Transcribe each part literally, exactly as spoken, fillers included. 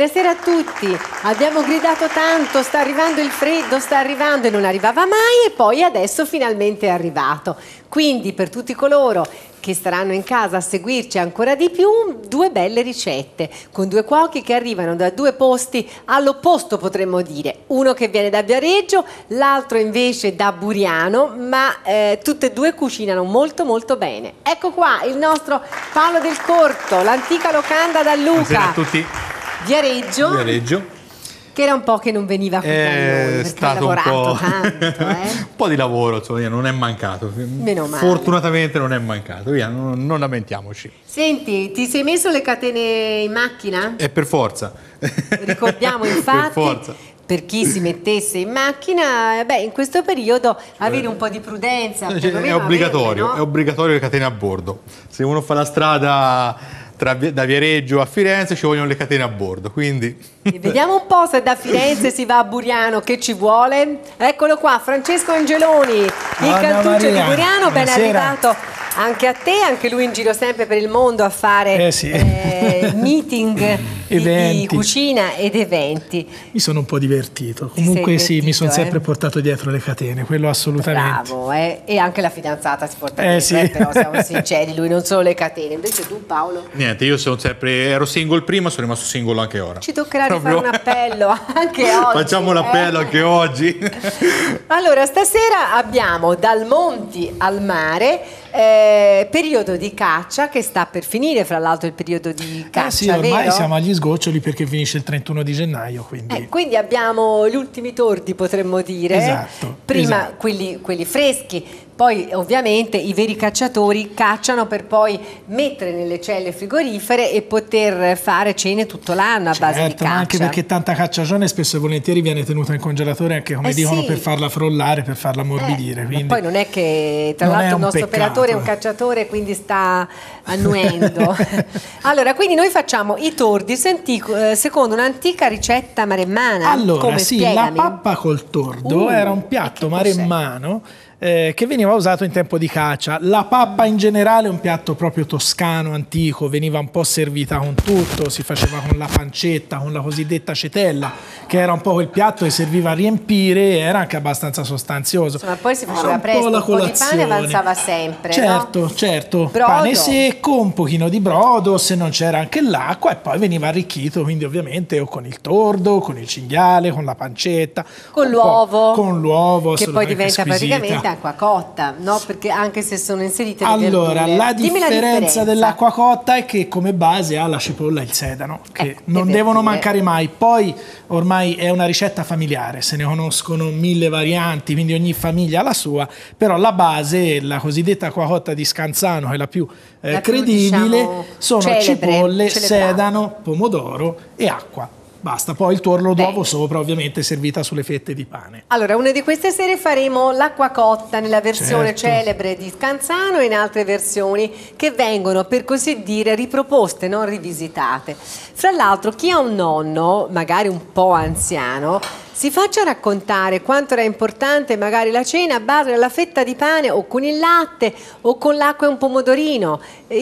Buonasera a tutti. Abbiamo gridato tanto, sta arrivando il freddo, sta arrivando e non arrivava mai, e poi adesso finalmente è arrivato. Quindi per tutti coloro che staranno in casa a seguirci ancora di più, due belle ricette con due cuochi che arrivano da due posti all'opposto, potremmo dire. Uno che viene da Viareggio, l'altro invece da Buriano, ma eh, tutte e due cucinano molto molto bene. Ecco qua il nostro Paolo Del Corto, l'antica locanda da Luca. Buonasera a tutti. Viareggio. Viareggio. Che era un po' che non veniva qui da noi, È perché ha stato un lavorato po'... tanto, eh? un po' di lavoro, insomma, non è mancato. Meno male. Fortunatamente non è mancato, via, non, non lamentiamoci. Senti, ti sei messo le catene in macchina? È per forza. Ricordiamo infatti, per forza. Per chi si mettesse in macchina, beh, in questo periodo avere un po' di prudenza. Cioè, è obbligatorio, averle, no? è obbligatorio le catene a bordo. Se uno fa la strada tra, da Viareggio a Firenze ci vogliono le catene a bordo, quindi... E vediamo un po' se da Firenze si va a Buriano, che ci vuole. Eccolo qua, Francesco Angeloni, il cantuccio di Buriano, ben arrivato anche a te, anche lui in giro sempre per il mondo a fare eh sì. eh, meeting di, di cucina ed eventi. Mi sono un po' divertito, comunque divertito, sì, mi sono eh? sempre portato dietro le catene, quello assolutamente. Bravo, eh? E anche la fidanzata si porta eh dietro, sì. eh, però siamo sinceri, lui non solo le catene. Invece tu, Paolo? Niente, io sono sempre, ero single prima, sono rimasto single anche ora. Ci toccherà Proprio... fare un appello anche oggi. Facciamo l'appello eh? anche oggi. Allora, stasera abbiamo dal Monti al mare, eh, periodo di caccia che sta per finire, fra l'altro il periodo di caccia, eh sì, ormai vero? siamo agli sgoccioli perché finisce il trentuno di gennaio, quindi... Eh, quindi abbiamo gli ultimi tordi, potremmo dire. Esatto. Prima esatto. Quelli, quelli freschi. Poi ovviamente i veri cacciatori cacciano per poi mettere nelle celle frigorifere e poter fare cene tutto l'anno a certo, base di caccia. Ma anche perché tanta cacciagione spesso e volentieri viene tenuta in congelatore anche come eh dicono sì. per farla frollare, per farla ammorbidire. Eh, quindi poi non è che tra l'altro il nostro peccato. operatore è un cacciatore, quindi sta annuendo. Allora, quindi noi facciamo i tordi secondo un'antica ricetta maremmana. Allora, come? sì, Spiegami. la pappa col tordo uh, era un piatto maremmano Eh, che veniva usato in tempo di caccia. La pappa in generale è un piatto proprio toscano, antico, veniva un po' servita con tutto, si faceva con la pancetta, con la cosiddetta cetella, che era un po' quel piatto che serviva a riempire e era anche abbastanza sostanzioso. Insomma, poi si faceva presto, un po' di pane avanzava sempre, certo, no? certo, brodo. Pane secco, un pochino di brodo, se non c'era anche l'acqua, e poi veniva arricchito, quindi ovviamente o con il tordo, con il cinghiale, con la pancetta, con l'uovo, con l'uovo, che poi diventa squisita. praticamente acqua cotta, no? Perché anche se sono inserite le allora verdure. la differenza, differenza, differenza dell'acqua cotta è che come base ha la cipolla e il sedano, che ecco, non le devono verdure. mancare mai. Poi ormai è una ricetta familiare, se ne conoscono mille varianti, quindi ogni famiglia ha la sua, però la base, la cosiddetta acqua cotta di Scanzano, che è la più, eh, la più credibile, diciamo, sono celebre, cipolle, celebrata. sedano, pomodoro e acqua. Basta, poi il tuorlo Beh. d'uovo sopra, ovviamente servita sulle fette di pane. Allora, una di queste sere faremo l'acqua cotta nella versione certo. celebre di Scanzano e in altre versioni che vengono, per così dire, riproposte, non rivisitate. Fra l'altro, chi ha un nonno, magari un po' anziano, si faccia raccontare quanto era importante magari la cena a base della fetta di pane o con il latte o con l'acqua e un pomodorino.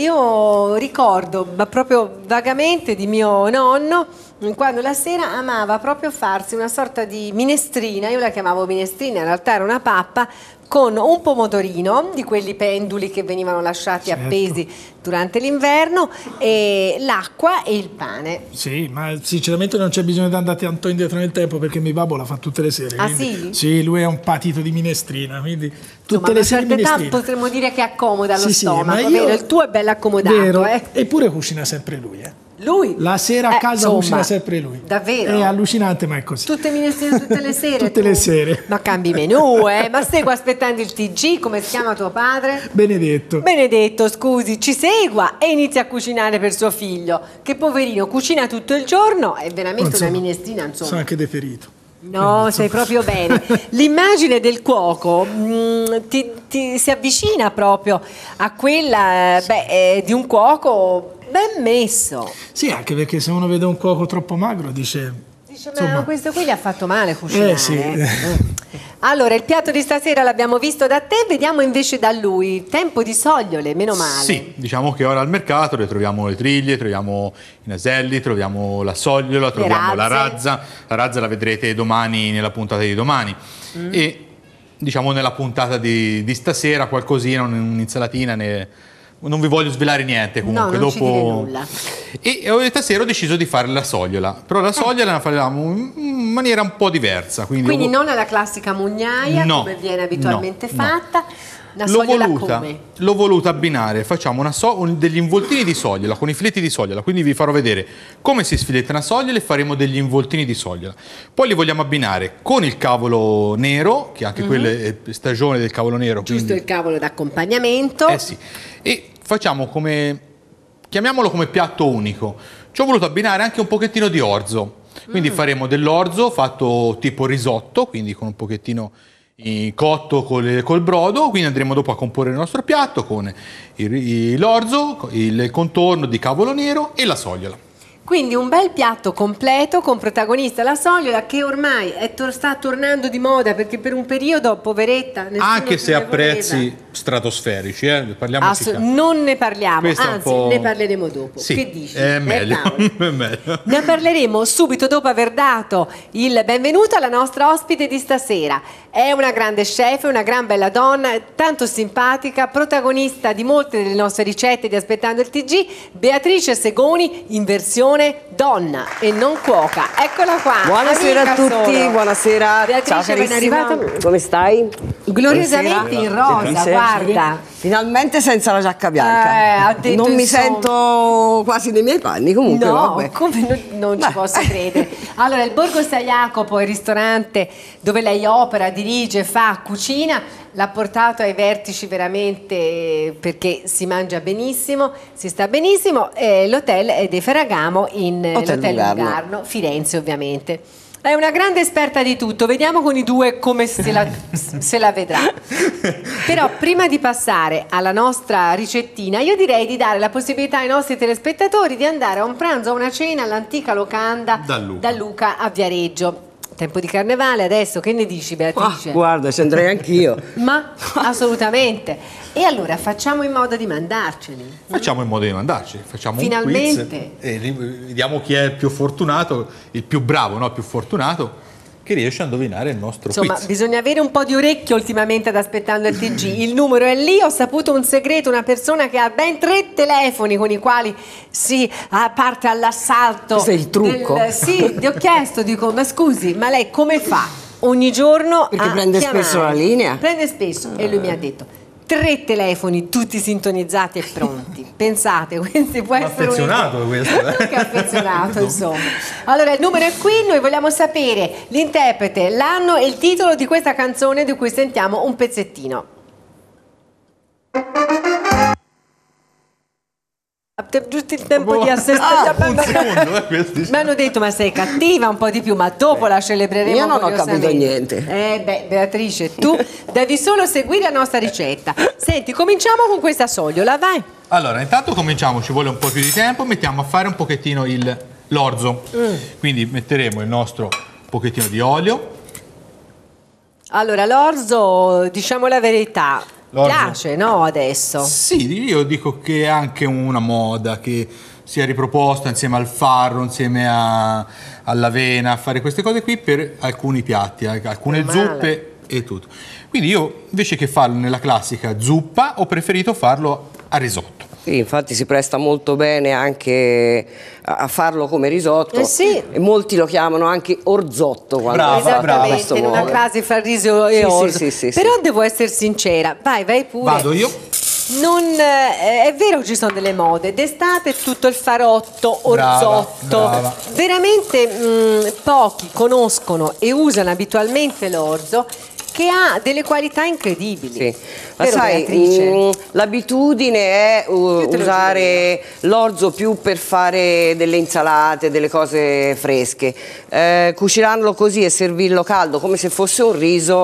Io ricordo, ma proprio vagamente, di mio nonno, quando la sera amava proprio farsi una sorta di minestrina, io la chiamavo minestrina, in realtà era una pappa, con un pomodorino, di quelli penduli che venivano lasciati certo. appesi durante l'inverno, e l'acqua e il pane. Sì, ma sinceramente non c'è bisogno di andare tanto indietro nel tempo, perché mio babbo la fa tutte le sere. Ah quindi, sì? Sì, lui è un patito di minestrina, quindi tutte Insomma, le sere a una certa minestrina. età potremmo dire che accomoda lo sì, sì, stomaco, ma io... vero? Il tuo è bello accomodato. Vero, eh? eppure cucina sempre lui, eh. Lui? La sera a eh, casa insomma, cucina sempre lui. Davvero? È allucinante, ma è così. Tutte minestrine tutte le sere? Tutte tu? le sere. Ma cambi menù, eh? Ma seguo aspettando il T G, come si chiama tuo padre? Benedetto. Benedetto, scusi, ci segua e inizia a cucinare per suo figlio, che poverino cucina tutto il giorno, è veramente insomma, una minestrina, insomma. Sono anche deferito. No, Quindi, sei proprio bene. L'immagine del cuoco mh, ti, ti si avvicina proprio a quella beh, eh, di un cuoco ben messo. Sì, anche perché se uno vede un cuoco troppo magro dice... Dice, insomma, ma questo qui gli ha fatto male cucinare. Eh sì. Allora, il piatto di stasera l'abbiamo visto da te, vediamo invece da lui. Tempo di sogliole, meno male. Sì, diciamo che ora al mercato le troviamo le triglie, troviamo i naselli, troviamo la sogliola, troviamo la razza. La razza la vedrete domani nella puntata di domani. Mm. E diciamo nella puntata di, di stasera qualcosina, un'insalatina, ne... non vi voglio svelare niente comunque. No, non dopo... ci dire nulla. E, e stasera ho deciso di fare la sogliola, però la sogliola eh. la facciamo in maniera un po' diversa. Quindi, quindi ho... non alla classica mugnaia, no, come viene abitualmente no, fatta. No. Una sogliola come? L'ho voluta abbinare, facciamo una so degli involtini di sogliola, con i filetti di sogliola, quindi vi farò vedere come si sfiletta una sogliola e faremo degli involtini di sogliola. Poi li vogliamo abbinare con il cavolo nero, che anche mm-hmm. quella è stagione del cavolo nero. Giusto, quindi... il cavolo d'accompagnamento. Eh sì, e facciamo come, chiamiamolo come piatto unico. Ci ho voluto abbinare anche un pochettino di orzo, quindi mm. faremo dell'orzo fatto tipo risotto, quindi con un pochettino... cotto col, col brodo, quindi andremo dopo a comporre il nostro piatto con l'orzo, il contorno di cavolo nero e la sogliola. Quindi un bel piatto completo con protagonista la sogliola, che ormai è to- sta tornando di moda, perché per un periodo, poveretta, anche se a prezzi stratosferici, eh? Parliamo Assu- non ne parliamo, Questa anzi ne parleremo dopo. Sì, che dici? È meglio. Eh, è meglio. Ne parleremo subito dopo aver dato il benvenuto alla nostra ospite di stasera. È una grande chef, una gran bella donna, tanto simpatica, protagonista di molte delle nostre ricette di Aspettando il T G, Beatrice Segoni in versione donna e non cuoca. Eccola qua. Buonasera a tutti, solo. buonasera. Beatrice, ciao ben arrivata. Come stai? Gloriosamente in rosa, guarda. Finalmente senza la giacca bianca. Eh, non mi insomma. sento quasi nei miei panni, comunque no, vabbè. come non, non ci posso credere. Allora, il Borgo San Jacopo è il ristorante dove lei opera, dirige, fa, cucina. L'ha portato ai vertici veramente perché si mangia benissimo, si sta benissimo. Eh, l'hotel è De Ferragamo in Hotel l'hotel Lungarno. Lungarno, Firenze ovviamente. È una grande esperta di tutto, vediamo con i due come se la, se la vedrà. Però prima di passare alla nostra ricettina, io direi di dare la possibilità ai nostri telespettatori di andare a un pranzo o a una cena all'antica locanda da Luca. da Luca a Viareggio. Tempo di carnevale adesso, che ne dici Beatrice? Ah, guarda, ci andrei anch'io. Ma assolutamente. E allora facciamo in modo di mandarceli. Facciamo in modo di mandarci, facciamo Finalmente. un quiz e vediamo chi è il più fortunato, il più bravo, no? Il più fortunato che riesce a indovinare il nostro Insomma, quiz. bisogna avere un po' di orecchio ultimamente ad Aspettando il T G. Il numero è lì, ho saputo un segreto, una persona che ha ben tre telefoni con i quali si ah, parte all'assalto. Questo è il trucco. Del, sì, ti ho chiesto, dico, ma scusi, ma lei come fa? Ogni giorno Perché a prende chiamare. spesso la linea? Prende spesso, e lui mi ha detto tre telefoni tutti sintonizzati e pronti. Pensate, questi può essere affezionato un... questo, eh? che affezionato, insomma. Allora, il numero è qui, noi vogliamo sapere l'interprete, l'anno e il titolo di questa canzone di cui sentiamo un pezzettino. Giusto il tempo Oh, di assestare. ah, un secondo, eh, questi... Mi hanno detto, ma sei cattiva un po' di più, ma dopo la celebreremo. Io non ho capito niente. Eh beh, Beatrice, tu devi solo seguire la nostra ricetta. Senti, cominciamo con questa sogliola, vai. Allora, intanto cominciamo, ci vuole un po' più di tempo, mettiamo a fare un pochettino il, l'orzo. Mm. Quindi metteremo il nostro pochettino di olio. Allora, l'orzo, diciamo la verità, l'orzo piace, no, adesso? Sì, io dico che è anche una moda che si è riproposta insieme al farro, insieme a, all'avena, a fare queste cose qui per alcuni piatti, alcune zuppe e tutto. Quindi io, invece che farlo nella classica zuppa, ho preferito farlo a risotto. Sì, infatti si presta molto bene anche a farlo come risotto. Eh sì. E molti lo chiamano anche orzotto. Quando Brava, Esattamente, brava. in una crasi fra riso e Sì, orzo. sì, sì, sì, Però sì. devo essere sincera, vai, vai pure. Vado io? Non, eh, è vero che ci sono delle mode, d'estate tutto il farotto, orzotto, Brava, brava. veramente mh, pochi conoscono e usano abitualmente l'orzo, che ha delle qualità incredibili. Sì. Ma Vero, sai, Beatrice? mh, l'abitudine è uh, Io te lo usare l'orzo più per fare delle insalate, delle cose fresche. Eh, cucinarlo così e servirlo caldo come se fosse un riso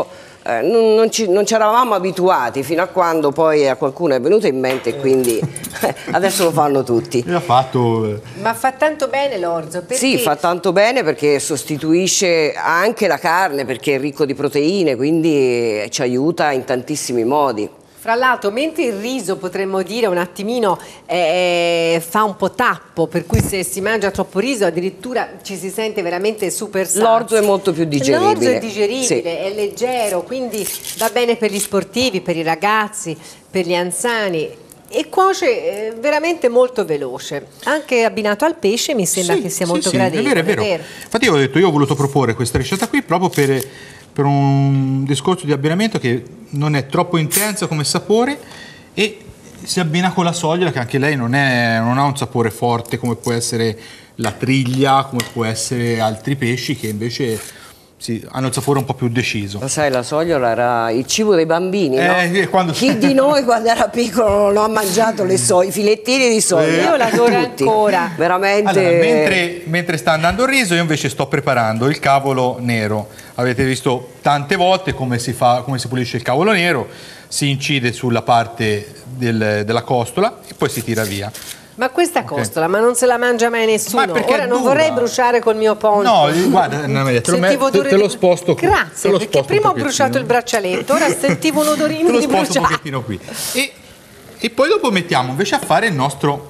eh, non, non, ci, non ci eravamo abituati fino a quando poi a qualcuno è venuto in mente e quindi adesso lo fanno tutti. L'ha fatto. Ma fa tanto bene l'orzo? Perché... Sì, fa tanto bene perché sostituisce anche la carne, perché è ricco di proteine, quindi ci aiuta in tantissimi modi. Fra l'altro, mentre il riso potremmo dire un attimino eh, fa un po' tappo, per cui se si mangia troppo riso addirittura ci si sente veramente super sazi. L'orzo è molto più digeribile. L'orzo è digeribile, sì. è leggero, quindi va bene per gli sportivi, per i ragazzi, per gli anziani. E cuoce eh, veramente molto veloce. Anche abbinato al pesce mi sembra Sì, che sia sì, molto sì, gradevole. È vero, è vero. È vero. Infatti io ho detto, io ho voluto proporre questa ricetta qui proprio per, per un discorso di abbinamento che non è troppo intenso come sapore e si abbina con la sogliola, che anche lei non, è, non ha un sapore forte come può essere la triglia, come può essere altri pesci che invece sì, hanno il sapore un po' più deciso. Lo sai, la sogliola era il cibo dei bambini, no? Eh, quando... Chi di noi quando era piccolo non ha mangiato le so- i filettini di soia? Eh, Io l'adoro Tutti. ancora. Veramente. Allora, mentre, mentre sta andando il riso, io invece sto preparando il cavolo nero. Avete visto tante volte come si fa, come si pulisce il cavolo nero, si incide sulla parte del, della costola e poi si tira via. Ma questa costola, ma non se la mangia mai nessuno. Ma perché Ora è non dura. vorrei bruciare col mio poncho. No, guarda, Anna Maria, te lo, me- Sentivo te, odore te lo di- sposto qui. Grazie, te lo perché sposto prima un ho bruciato il pochettino. braccialetto, ora sentivo un odorino Te lo di sposto un bruciato. pochettino qui. E, e poi dopo mettiamo invece a fare il nostro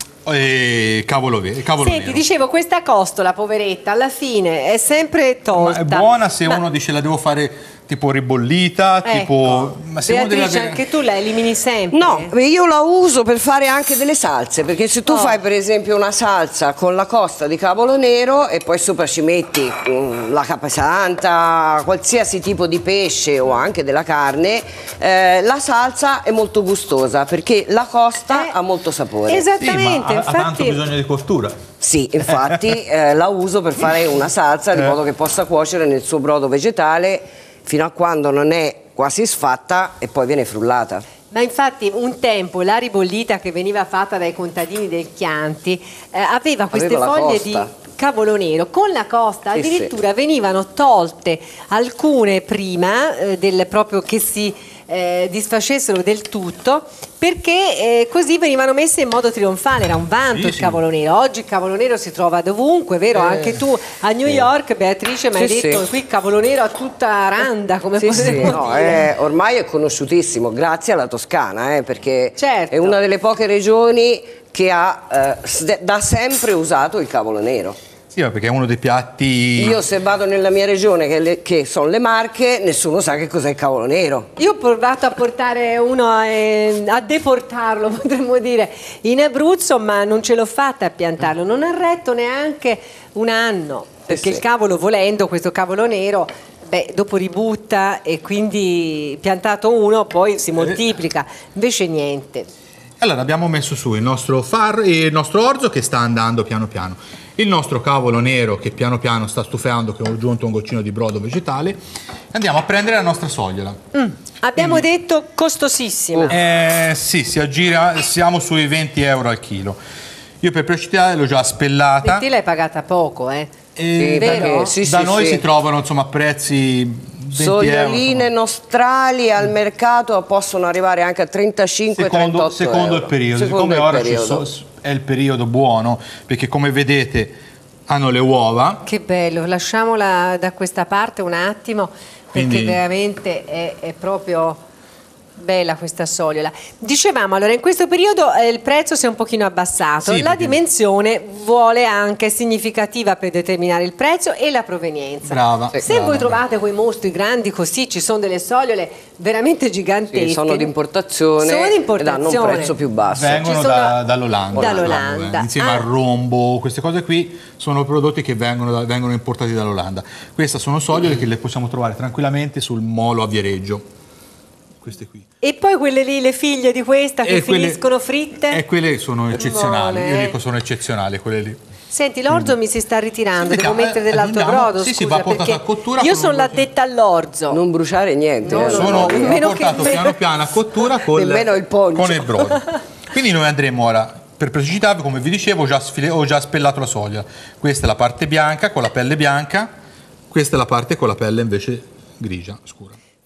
eh, cavolo, ve- cavolo Senti, nero. dicevo, questa costola, poveretta, alla fine è sempre Ma tolta. è buona se Ma- uno dice la devo fare tipo ribollita, Ecco. tipo... Ma se uno deve Beatrice, avere- anche tu la elimini sempre? No, io la uso per fare anche delle salse, perché se tu Oh. fai per esempio una salsa con la costa di cavolo nero e poi sopra ci metti mm, la capesanta, qualsiasi tipo di pesce o anche della carne, eh, la salsa è molto gustosa perché la costa Eh, ha molto sapore. Esattamente, Sì, ma ha, ha tanto infatti... bisogno di cottura. Sì, infatti eh, la uso per fare una salsa di Eh. modo che possa cuocere nel suo brodo vegetale fino a quando non è quasi sfatta e poi viene frullata. Ma infatti un tempo la ribollita che veniva fatta dai contadini del Chianti eh, aveva queste Aveva la foglie costa. di cavolo nero. Con la costa Sì, addirittura venivano tolte alcune prima eh, del proprio che si eh, disfacessero del tutto, perché eh, così venivano messe in modo trionfale. Era un vanto Sì, il sì. cavolo nero. Oggi il cavolo nero si trova dovunque, vero? Anche tu a New York, Beatrice, mi hai Sì, detto sì. qui il cavolo nero a tutta randa, come Sì, sì, potremmo no, dire. è- ormai è conosciutissimo, grazie alla Toscana, eh, perché Certo. è una delle poche regioni che ha eh, s- da sempre usato il cavolo nero. Sì, ma perché è uno dei piatti... Io se vado nella mia regione, che, le- che sono le Marche, nessuno sa che cos'è il cavolo nero. Io ho provato a portare uno, eh, a deportarlo, potremmo dire, in Abruzzo, ma non ce l'ho fatta a piantarlo. Non ha retto neanche un anno, perché sì. il cavolo, volendo, questo cavolo nero, beh, dopo ributta e quindi piantato uno poi si moltiplica. Invece niente. Allora abbiamo messo su il nostro, far, il nostro orzo che sta andando piano piano, il nostro cavolo nero che piano piano sta stufando, che ho aggiunto un goccino di brodo vegetale, e andiamo a prendere la nostra sogliola. Abbiamo detto costosissima. Eh, sì, si aggira, siamo sui venti euro al chilo. Io per praticità l'ho già spellata. Te l'hai pagata poco, eh? E Sì, vero? perché- sì, da sì, noi sì. si trovano insomma prezzi venti Soglioline euro. nostrali al mercato possono arrivare anche a trentacinque Secondo, trentotto secondo il euro. periodo, Secondo siccome il ora ci periodo. so- è il periodo buono, perché come vedete hanno le uova. Che bello, lasciamola da questa parte un attimo, perché Quindi- veramente è, è proprio bella questa sogliola. Dicevamo, allora, in questo periodo eh, il prezzo si è un pochino abbassato, Sì, la perché- dimensione vuole anche significativa per determinare il prezzo e la provenienza. Brava. Se brava, voi brava. trovate quei mostri grandi così, ci sono delle sogliole veramente gigantesche. Sì, sono di importazione, Sono di ed hanno un importazione. prezzo più basso. Vengono Ci sono- da- dall'Olanda, Dall'Olanda. eh, insieme Ah. al rombo, queste cose qui sono prodotti che vengono, da- vengono importati dall'Olanda. Queste sono sogliole che le possiamo trovare tranquillamente sul molo a Viareggio. Queste qui. E poi quelle lì, le figlie di questa che E quelle- finiscono fritte? E quelle sono eccezionali, Buone, io eh. dico sono eccezionali quelle lì. Senti, l'orzo mi si sta ritirando, Sì, devo vediamo, mettere eh, dell'altro aggiungiamo- brodo, sì, sì, scusa, va portato perché a cottura io con sono un l'addetta all'orzo. Non bruciare niente. No, eh. no, Sono no, nemmeno ho portato che- piano piano a cottura con, Nemmeno il poncio. con il brodo. Quindi noi andremo ora, per praticità, come vi dicevo, ho già, sfile- ho già spellato la soglia. Questa è la parte bianca con la pelle bianca, questa è la parte con la pelle invece grigia, scura.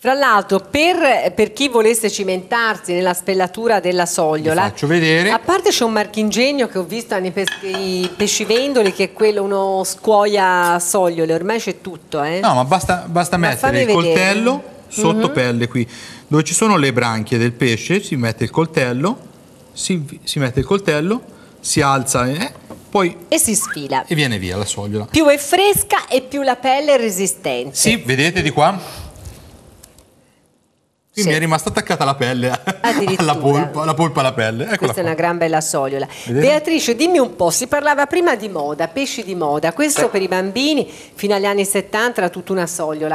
Fra l'altro, per, per chi volesse cimentarsi nella spellatura della sogliola, Vi faccio vedere. a parte c'è un marchingegno che ho visto nei pes- pescivendoli, che è quello, uno scuoia sogliole, ormai c'è tutto, eh? No, ma basta, basta Ma mettere il fammi vedere. coltello sotto Mhm. pelle qui, dove ci sono le branchie del pesce, si mette il coltello, si, si mette il coltello, si alza eh, poi E si sfila. e viene via la sogliola. Più è fresca e più la pelle è resistente. Sì, vedete di qua? Qui Sì. mi è rimasta attaccata la pelle Addirittura. alla polpa, la polpa alla pelle. Eccola Questa è qua. una gran bella sogliola. Vedete? Beatrice, dimmi un po', si parlava prima di moda, pesci di moda, questo Sì. per i bambini fino agli anni settanta era tutta una sogliola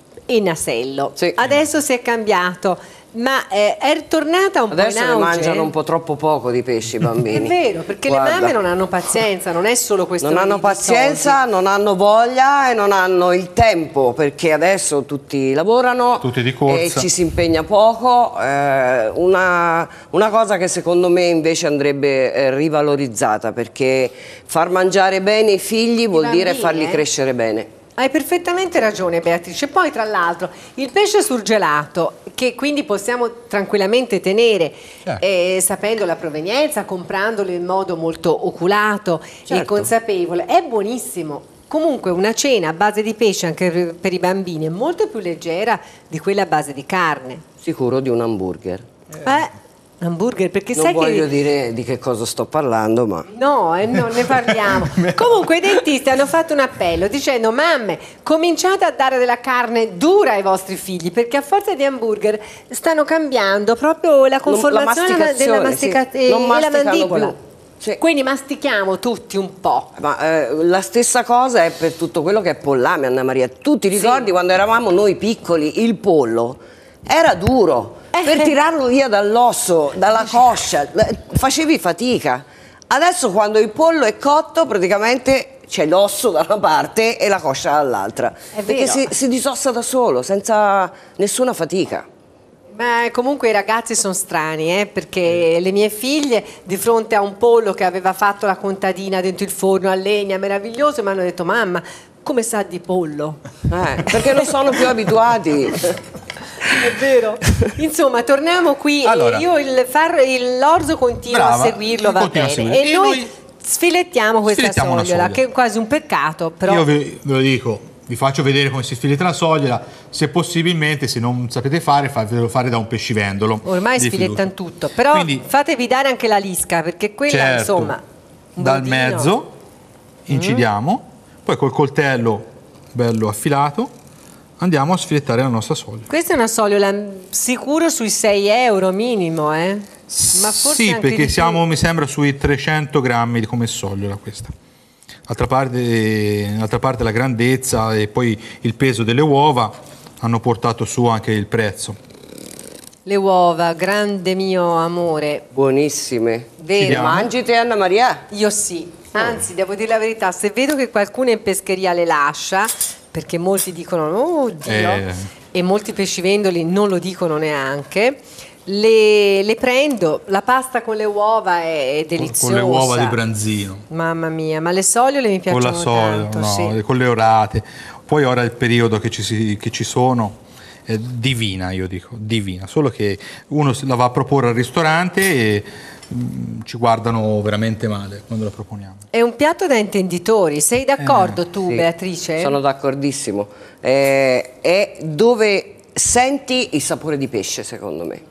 e nasello. Sì. Adesso si è cambiato, ma eh, è tornata un Adesso po' in ne auge. mangiano un po' troppo poco di pesci i bambini. È vero, perché Guarda. le mamme non hanno pazienza, non è solo questo. Non hanno di pazienza, non hanno voglia e non hanno il tempo, perché adesso tutti lavorano Tutti di corsa. e ci si impegna poco. Eh, una, una cosa che secondo me invece andrebbe eh, rivalorizzata, perché far mangiare bene i figli vuol bambini, dire farli eh? crescere bene. Hai perfettamente ragione, Beatrice. Poi, tra l'altro, il pesce surgelato, che quindi possiamo tranquillamente tenere, Certo. eh, sapendo la provenienza, comprandolo in modo molto oculato e Certo. consapevole, è buonissimo. Comunque una cena a base di pesce anche per, per i bambini è molto più leggera di quella a base di carne. Sicuro di un hamburger. Eh, hamburger, perché Non sai voglio che... dire di che cosa sto parlando, ma... No, eh, non ne parliamo. Comunque i dentisti hanno fatto un appello dicendo: mamme, cominciate a dare della carne dura ai vostri figli, perché a forza di hamburger stanno cambiando proprio la conformazione la della masticazione, mastica- sì. e Non la masticano mandibola. più. Sì. Quindi mastichiamo tutti un po'. Ma eh, la stessa cosa è per tutto quello che è pollame, Anna Maria. Tu ti ricordi Sì. quando eravamo noi piccoli, il pollo era duro, Eh. per tirarlo via dall'osso, dalla coscia, eh, facevi fatica. Adesso quando il pollo è cotto praticamente c'è l'osso da una parte e la coscia dall'altra. È Perché vero. si, si disossa da solo, senza nessuna fatica. Ma comunque i ragazzi sono strani, eh, perché le mie figlie di fronte a un pollo che aveva fatto la contadina dentro il forno a legna meraviglioso mi hanno detto: mamma, come sa di pollo? Eh, perché non sono più abituati. È vero. Insomma, torniamo qui. Allora. e io il far il- l'orzo continuo Brava, a seguirlo, va continua a bene. seguire. E, E noi, noi sfilettiamo questa sfilettiamo una sogliola, soglia. che è quasi un peccato, però. Io vi, ve lo dico, vi faccio vedere come si sfiletta la sogliola, se possibilmente, se non sapete fare, fatelo fare da un pescivendolo. Ormai di sfilettano fiducia. tutto, però Quindi, fatevi dare anche la lisca, perché quella, certo, insomma, un dal budino. mezzo incidiamo, poi col coltello bello affilato andiamo a sfilettare la nostra soglia. Questa è una sogliola mh, sicuro sui sei euro minimo, eh? Ma forse Sì, anche perché di più. siamo, mi sembra, sui trecento grammi come sogliola questa. D'altra parte, d'altra parte la grandezza e poi il peso delle uova hanno portato su anche il prezzo. Le uova, grande mio amore. Buonissime. Vero? Chiediamo. Mangi te, Anna Maria? Io sì, anzi devo dire la verità, se vedo che qualcuno in pescheria le lascia, perché molti dicono oh Dio, Eh. e molti pescivendoli non lo dicono neanche, le, le prendo, la pasta con le uova è, è deliziosa. Con le uova di branzino. Mamma mia, ma le sogliole mi Con piacciono la soia, tanto, no, sì. con le orate. Poi ora il periodo che ci, si- che ci sono è divina, io dico, divina. Solo che uno la va a proporre al ristorante e mm, ci guardano veramente male quando la proponiamo. È un piatto da intenditori, sei d'accordo tu Sì, Beatrice? Sono d'accordissimo. Eh, è dove senti il sapore di pesce, secondo me.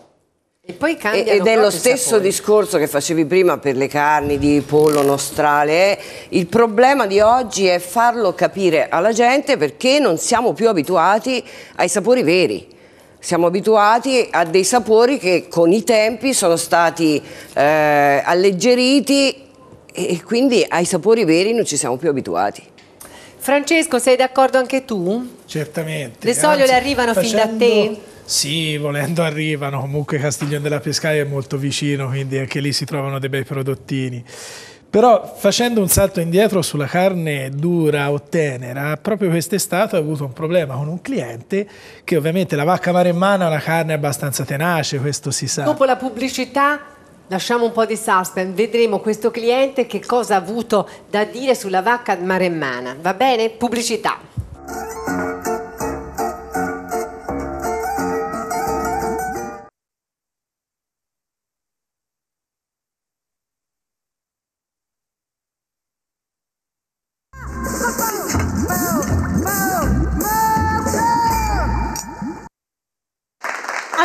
E poi E- cambiano Ed è lo proprio i stesso sapori. discorso che facevi prima per le carni di pollo nostrale. eh. Il problema di oggi è farlo capire alla gente, perché non siamo più abituati ai sapori veri. Siamo abituati a dei sapori che con i tempi sono stati eh, alleggeriti, e quindi ai sapori veri non ci siamo più abituati. Francesco, sei d'accordo anche tu? Certamente. Le sogliole Anzi, arrivano fin da facendo- te? Sì, volendo arrivano. Comunque Castiglione della Pescaia è molto vicino, quindi anche lì si trovano dei bei prodottini. Però facendo un salto indietro sulla carne dura o tenera, proprio quest'estate ho avuto un problema con un cliente che ovviamente la vacca maremmana è una carne abbastanza tenace, questo si sa. Dopo la pubblicità lasciamo un po' di suspense, vedremo questo cliente che cosa ha avuto da dire sulla vacca maremmana. Va bene? Pubblicità.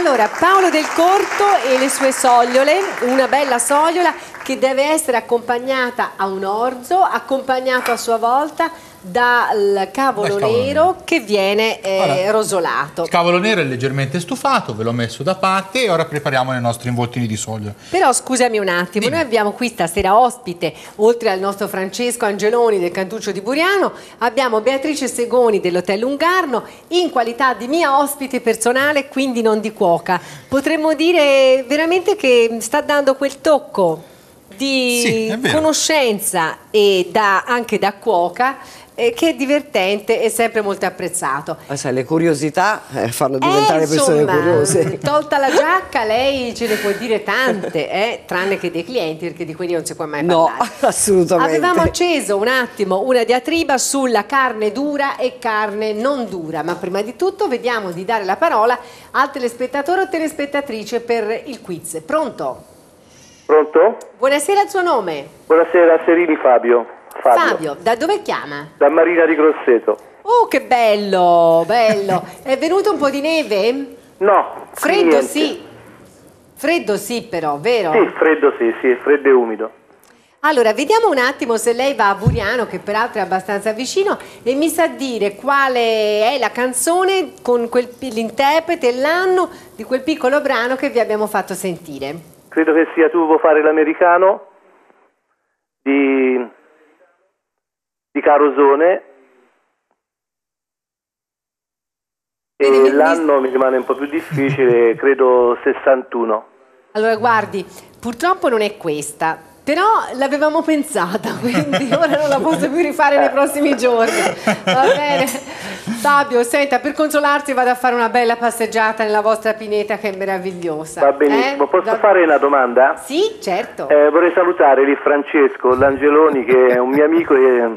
Allora, Paolo Del Corto e le sue sogliole, una bella sogliola che deve essere accompagnata a un orzo, accompagnato a sua volta dal cavolo nero che viene eh, allora, rosolato. Il cavolo nero è leggermente stufato, ve l'ho messo da parte e ora prepariamo i nostri involtini di soglio. Però scusami un attimo, Dimmi. Noi abbiamo qui stasera ospite, oltre al nostro Francesco Angeloni del Cantuccio di Buriano, abbiamo Beatrice Segoni dell'Hotel Lungarno in qualità di mia ospite personale, quindi non di cuoca. Potremmo dire veramente che sta dando quel tocco di sì, conoscenza e da, anche da cuoca, eh, che è divertente e sempre molto apprezzato. Ma sai, le curiosità eh, fanno diventare eh, persone insomma, curiose. Tolta la giacca, lei ce ne può dire tante, eh, tranne che dei clienti, perché di quelli non si può mai No, parlare. assolutamente. Avevamo acceso un attimo una diatriba sulla carne dura e carne non dura, ma prima di tutto vediamo di dare la parola al telespettatore o telespettatrice per il quiz. Pronto? Pronto? Buonasera, il suo nome? Buonasera, Serini Fabio. Fabio. Fabio, da dove chiama? Da Marina di Grosseto. Oh, che bello, bello. È venuto un po' di neve? No. Freddo niente. sì. Freddo sì però, vero? Sì, freddo sì, sì, freddo e umido. Allora, vediamo un attimo se lei va a Buriano, che peraltro è abbastanza vicino, e mi sa dire quale è la canzone con quel, l'interprete e l'anno di quel piccolo brano che vi abbiamo fatto sentire. Credo che sia Tu vuoi fare l'americano di, di Carosone. E Vedi, mi- l'anno mi rimane un po' più difficile, credo sessantuno. Allora, guardi, purtroppo non è questa, però l'avevamo pensata, quindi ora non la posso più rifare nei prossimi giorni. Va bene? Fabio, senta, per consolarsi vado a fare una bella passeggiata nella vostra pineta che è meravigliosa. Va benissimo. Eh? Posso Va- fare una domanda? Sì, certo. Eh, vorrei salutare lì Francesco L'Angeloni, che è un mio amico e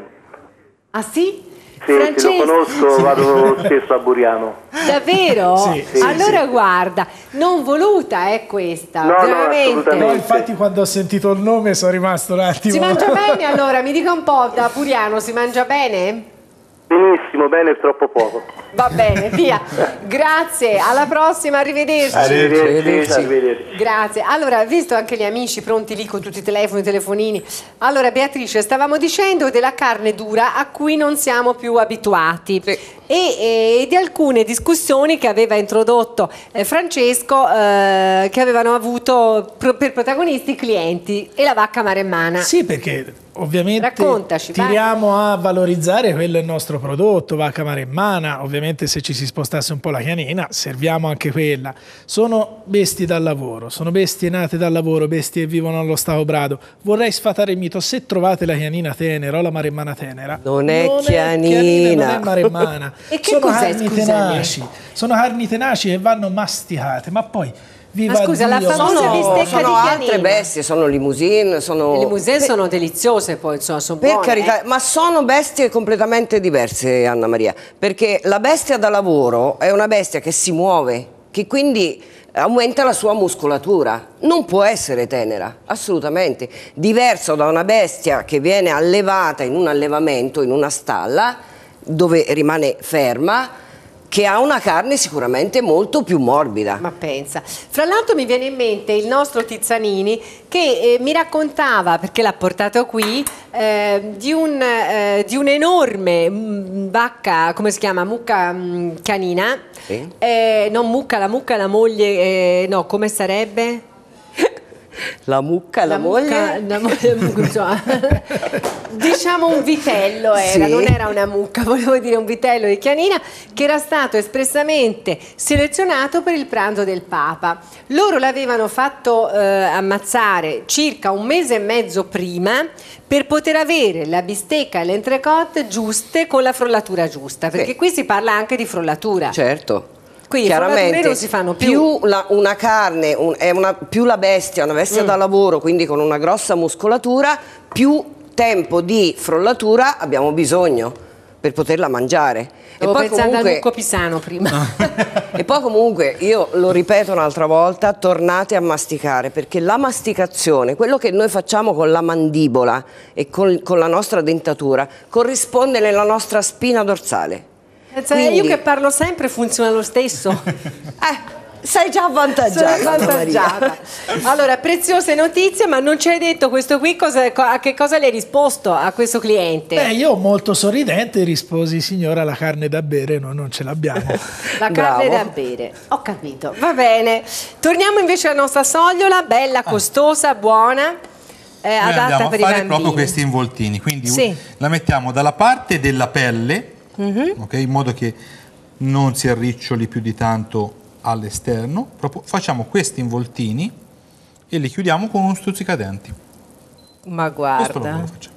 Ah sì? se, se lo conosco vado spesso a Buriano. Davvero? Sì, sì, allora guarda, non voluta è questa, No, no, veramente. assolutamente. No, infatti quando ho sentito il nome sono rimasto un attimo. Si mangia bene allora? Mi dica un po', da Buriano si mangia bene? Benissimo, bene e troppo poco. Va bene, via. Grazie, alla prossima, arrivederci. Arrivederci. Arrivederci. Grazie. Allora, visto anche gli amici pronti lì con tutti i telefoni, i telefonini. Allora, Beatrice, stavamo dicendo della carne dura a cui non siamo più abituati. Sì. E, e di alcune discussioni che aveva introdotto eh, Francesco, eh, che avevano avuto pro- per protagonisti i clienti e la vacca maremmana. Sì, perché ovviamente Raccontaci, vai. tiriamo a valorizzare quello è il nostro prodotto, vacca maremmana. Ovviamente se ci si spostasse un po' la chianina, serviamo anche quella. Sono bestie dal lavoro, sono bestie nate dal lavoro, bestie che vivono allo Stavo Brado. Vorrei sfatare il mito, se trovate la chianina tenera o la maremmana tenera, Non è chianina, chianina. non è maremmana. E che sono cos'è, carni scusami? tenaci, sono carni tenaci che vanno masticate, ma poi viva Ma scusa, la Dio, famosa sono- bistecca sono di altre chianina. bestie, sono limousine, sono... Le limousine sono deliziose poi, insomma, sono Per buone. carità, eh. ma sono bestie completamente diverse, Anna Maria, perché la bestia da lavoro è una bestia che si muove, che quindi aumenta la sua muscolatura, non può essere tenera, assolutamente, diverso da una bestia che viene allevata in un allevamento, in una stalla, dove rimane ferma, che ha una carne sicuramente molto più morbida. Ma pensa. Fra l'altro mi viene in mente il nostro Tizzanini che eh, mi raccontava, perché l'ha portato qui, eh, di, un, eh, di un'enorme mm, vacca, come si chiama? Mucca mm, canina. Sì. Eh, non mucca, la mucca è la moglie, eh, no, come sarebbe? La mucca, la, moglie? mucca- la moglie, insomma, diciamo un vitello era, Sì. non era una mucca, volevo dire un vitello di chianina che era stato espressamente selezionato per il pranzo del Papa. Loro l'avevano fatto eh, ammazzare circa un mese e mezzo prima per poter avere la bistecca e l'entrecôte giuste con la frollatura giusta, perché Sì. qui si parla anche di frollatura. Certo. Quindi le frollature non si fanno più. più la, una carne, un- è una, più la bestia, una bestia Mm. da lavoro, quindi con una grossa muscolatura, più tempo di frollatura abbiamo bisogno per poterla mangiare. Stavo poi pensando comunque- al mucco pisano prima. E poi comunque, io lo ripeto un'altra volta, tornate a masticare, perché la masticazione, quello che noi facciamo con la mandibola e con, con la nostra dentatura, corrisponde nella nostra spina dorsale. Cioè, Quindi- io che parlo sempre funziona lo stesso. Eh, Sei già avvantaggiata. Sono avvantaggiata. Allora, preziose notizie, ma non ci hai detto questo qui cosa, a che cosa le hai risposto a questo cliente? Beh, io molto sorridente risposi: signora, la carne da bere noi non ce l'abbiamo. La carne da bere, ho capito, va bene. Torniamo invece alla nostra sogliola, bella, costosa, buona, eh, Noi adatta andiamo per a i fare bambini. proprio questi involtini, quindi Sì. la mettiamo dalla parte della pelle, Mhm. ok, in modo che non si arriccioli più di tanto all'esterno. Proprio facciamo questi involtini e li chiudiamo con uno stuzzicadenti. Ma Questo guarda. lo facciamo.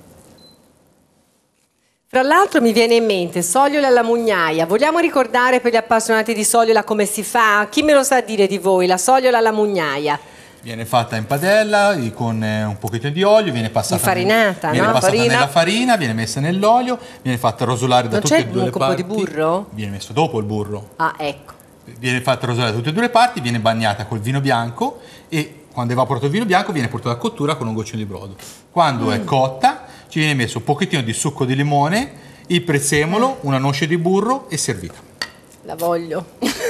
Fra l'altro mi viene in mente sogliola alla mugnaia. Vogliamo ricordare per gli appassionati di sogliola come si fa? Chi me lo sa dire di voi? La sogliola alla mugnaia. Viene fatta in padella i- con eh, un pochettino di olio, viene passata, Infarinata, nel- viene no? passata Farina. nella farina, viene messa nell'olio, viene fatta rosolare da Non tutte c'è e due le un po' parti. di burro? Viene messo dopo il burro. Ah, ecco. Viene fatta rosolare da tutte e due le parti, viene bagnata col vino bianco e quando è evaporato il vino bianco viene portata a cottura con un goccino di brodo. Quando Mm. è cotta ci viene messo un pochettino di succo di limone, il prezzemolo, una noce di burro e servita. La voglio.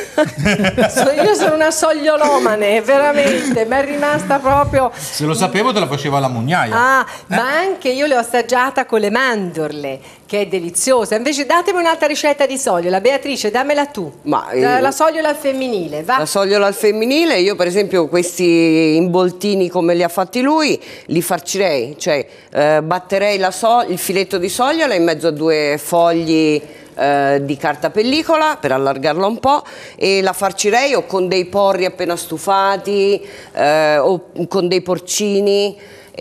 So- Io sono una sogliolomane, veramente, mi è rimasta proprio... Se lo sapevo te la faceva la mugnaia. Ah, ma anche io l'ho assaggiata con le mandorle, che è deliziosa. Invece datemi un'altra ricetta di sogliola. Beatrice, dammela tu. Ma, eh, la, la sogliola al femminile, va. La sogliola al femminile, io per esempio questi involtini come li ha fatti lui, li farcirei, cioè eh, batterei la so- il filetto di sogliola in mezzo a due fogli eh, di carta pellicola per allargarla un po' e la farcirei o con dei porri appena stufati eh, o con dei porcini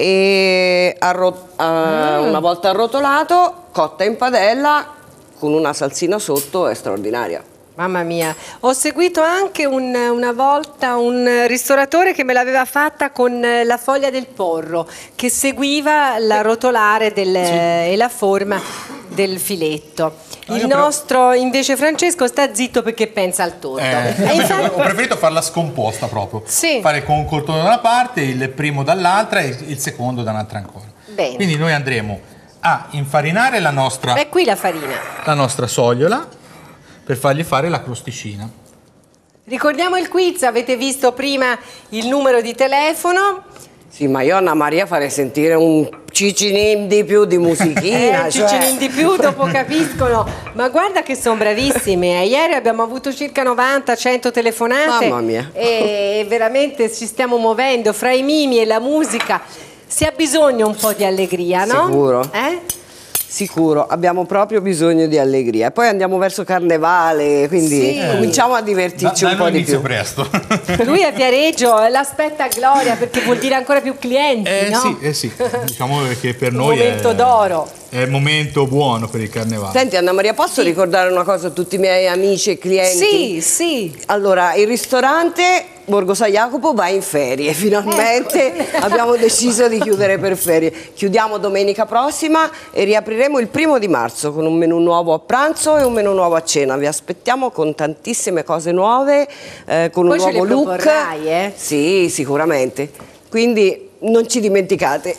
e arro- eh, una volta arrotolato, cotta in padella con una salsina sotto, è straordinaria. Mamma mia, ho seguito anche un- una volta un ristoratore che me l'aveva fatta con eh, la foglia del porro, che seguiva la rotolare del- e la forma del filetto. No, Il io però- nostro invece Francesco sta zitto perché pensa al torto. Eh, E infatti- ho preferito farla scomposta proprio. Sì. Fare con un cortone da una parte, il primo dall'altra e il secondo da un'altra ancora. Bene. Quindi noi andremo a infarinare la nostra, È qui la farina. la nostra sogliola per fargli fare la crosticina. Ricordiamo il quiz, avete visto prima il numero di telefono. Sì, ma io Anna Maria farei sentire un cicinin di più di musichina. Eh, cioè. Cicinin di più dopo capiscono, ma guarda che sono bravissime. eh. Ieri abbiamo avuto circa novanta cento telefonate. Mamma mia. E veramente ci stiamo muovendo fra i mimi e la musica. Si ha bisogno un po' di allegria, no? Sicuro. Eh? Sicuro, abbiamo proprio bisogno di allegria. Poi andiamo verso Carnevale, quindi Sì. cominciamo a divertirci un po' di più. presto. Lui a Viareggio l'aspetta Gloria perché vuol dire ancora più clienti, Eh no? sì, eh sì, diciamo che per Un noi momento è, d'oro. è il momento buono per il carnevale. Senti Anna Maria, posso ricordare una cosa a tutti i miei amici e clienti? Sì, sì. Allora, il ristorante Borgo San Jacopo va in ferie, finalmente Ecco. abbiamo deciso di chiudere per ferie. Chiudiamo domenica prossima e riapriremo il primo di marzo con un menù nuovo a pranzo e un menù nuovo a cena. Vi aspettiamo con tantissime cose nuove, eh, con Poi un ce nuovo le look. proporrai, eh? Sì, sicuramente. Quindi non ci dimenticate.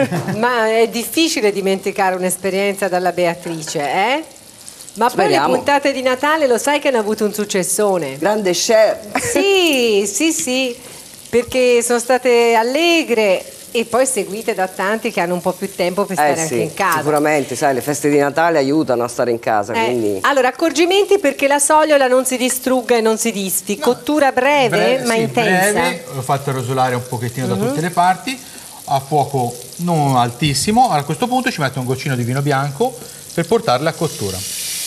Ma è difficile dimenticare un'esperienza dalla Beatrice, eh? Ma poi Speriamo. le puntate di Natale lo sai che hanno avuto un successone. Grande chef. Sì, sì, sì, perché sono state allegre e poi seguite da tanti che hanno un po' più tempo per stare Eh anche sì, in casa. sicuramente, sai, le feste di Natale aiutano a stare in casa, Eh, quindi... Allora, accorgimenti perché la sogliola non si distrugga e non si disfi. Cottura breve, Breve, ma sì, intensa. breve, l'ho fatto rosolare un pochettino da tutte le parti, a fuoco non altissimo. A questo punto ci metto un goccino di vino bianco per portarla a cottura.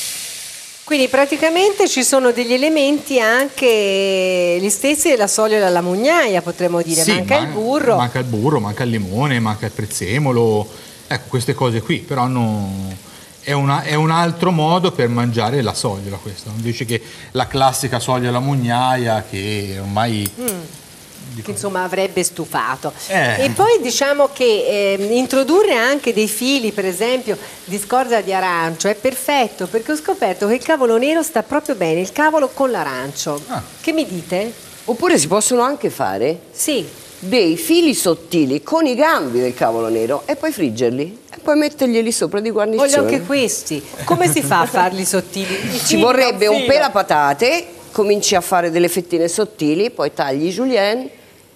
Quindi praticamente ci sono degli elementi anche gli stessi della sogliola alla mugnaia, potremmo dire. Sì, manca il man- burro. Manca il burro, manca il limone, manca il prezzemolo, ecco queste cose qui, però no, è, una- è un altro modo per mangiare la sogliola questo, invece che la classica sogliola alla mugnaia che ormai... Che insomma avrebbe stufato. Eh. E poi diciamo che eh, introdurre anche dei fili, per esempio, di scorza di arancio è perfetto perché ho scoperto che il cavolo nero sta proprio bene, il cavolo con l'arancio. Ah. Che mi dite? Oppure si possono anche fare Sì. dei fili sottili con i gambi del cavolo nero e poi friggerli e poi metterglieli sopra di guarnizione. Voglio anche questi. Come si fa a farli sottili? I Ci fili vorrebbe da un filo. pelapatate cominci a fare delle fettine sottili, poi tagli i julienne,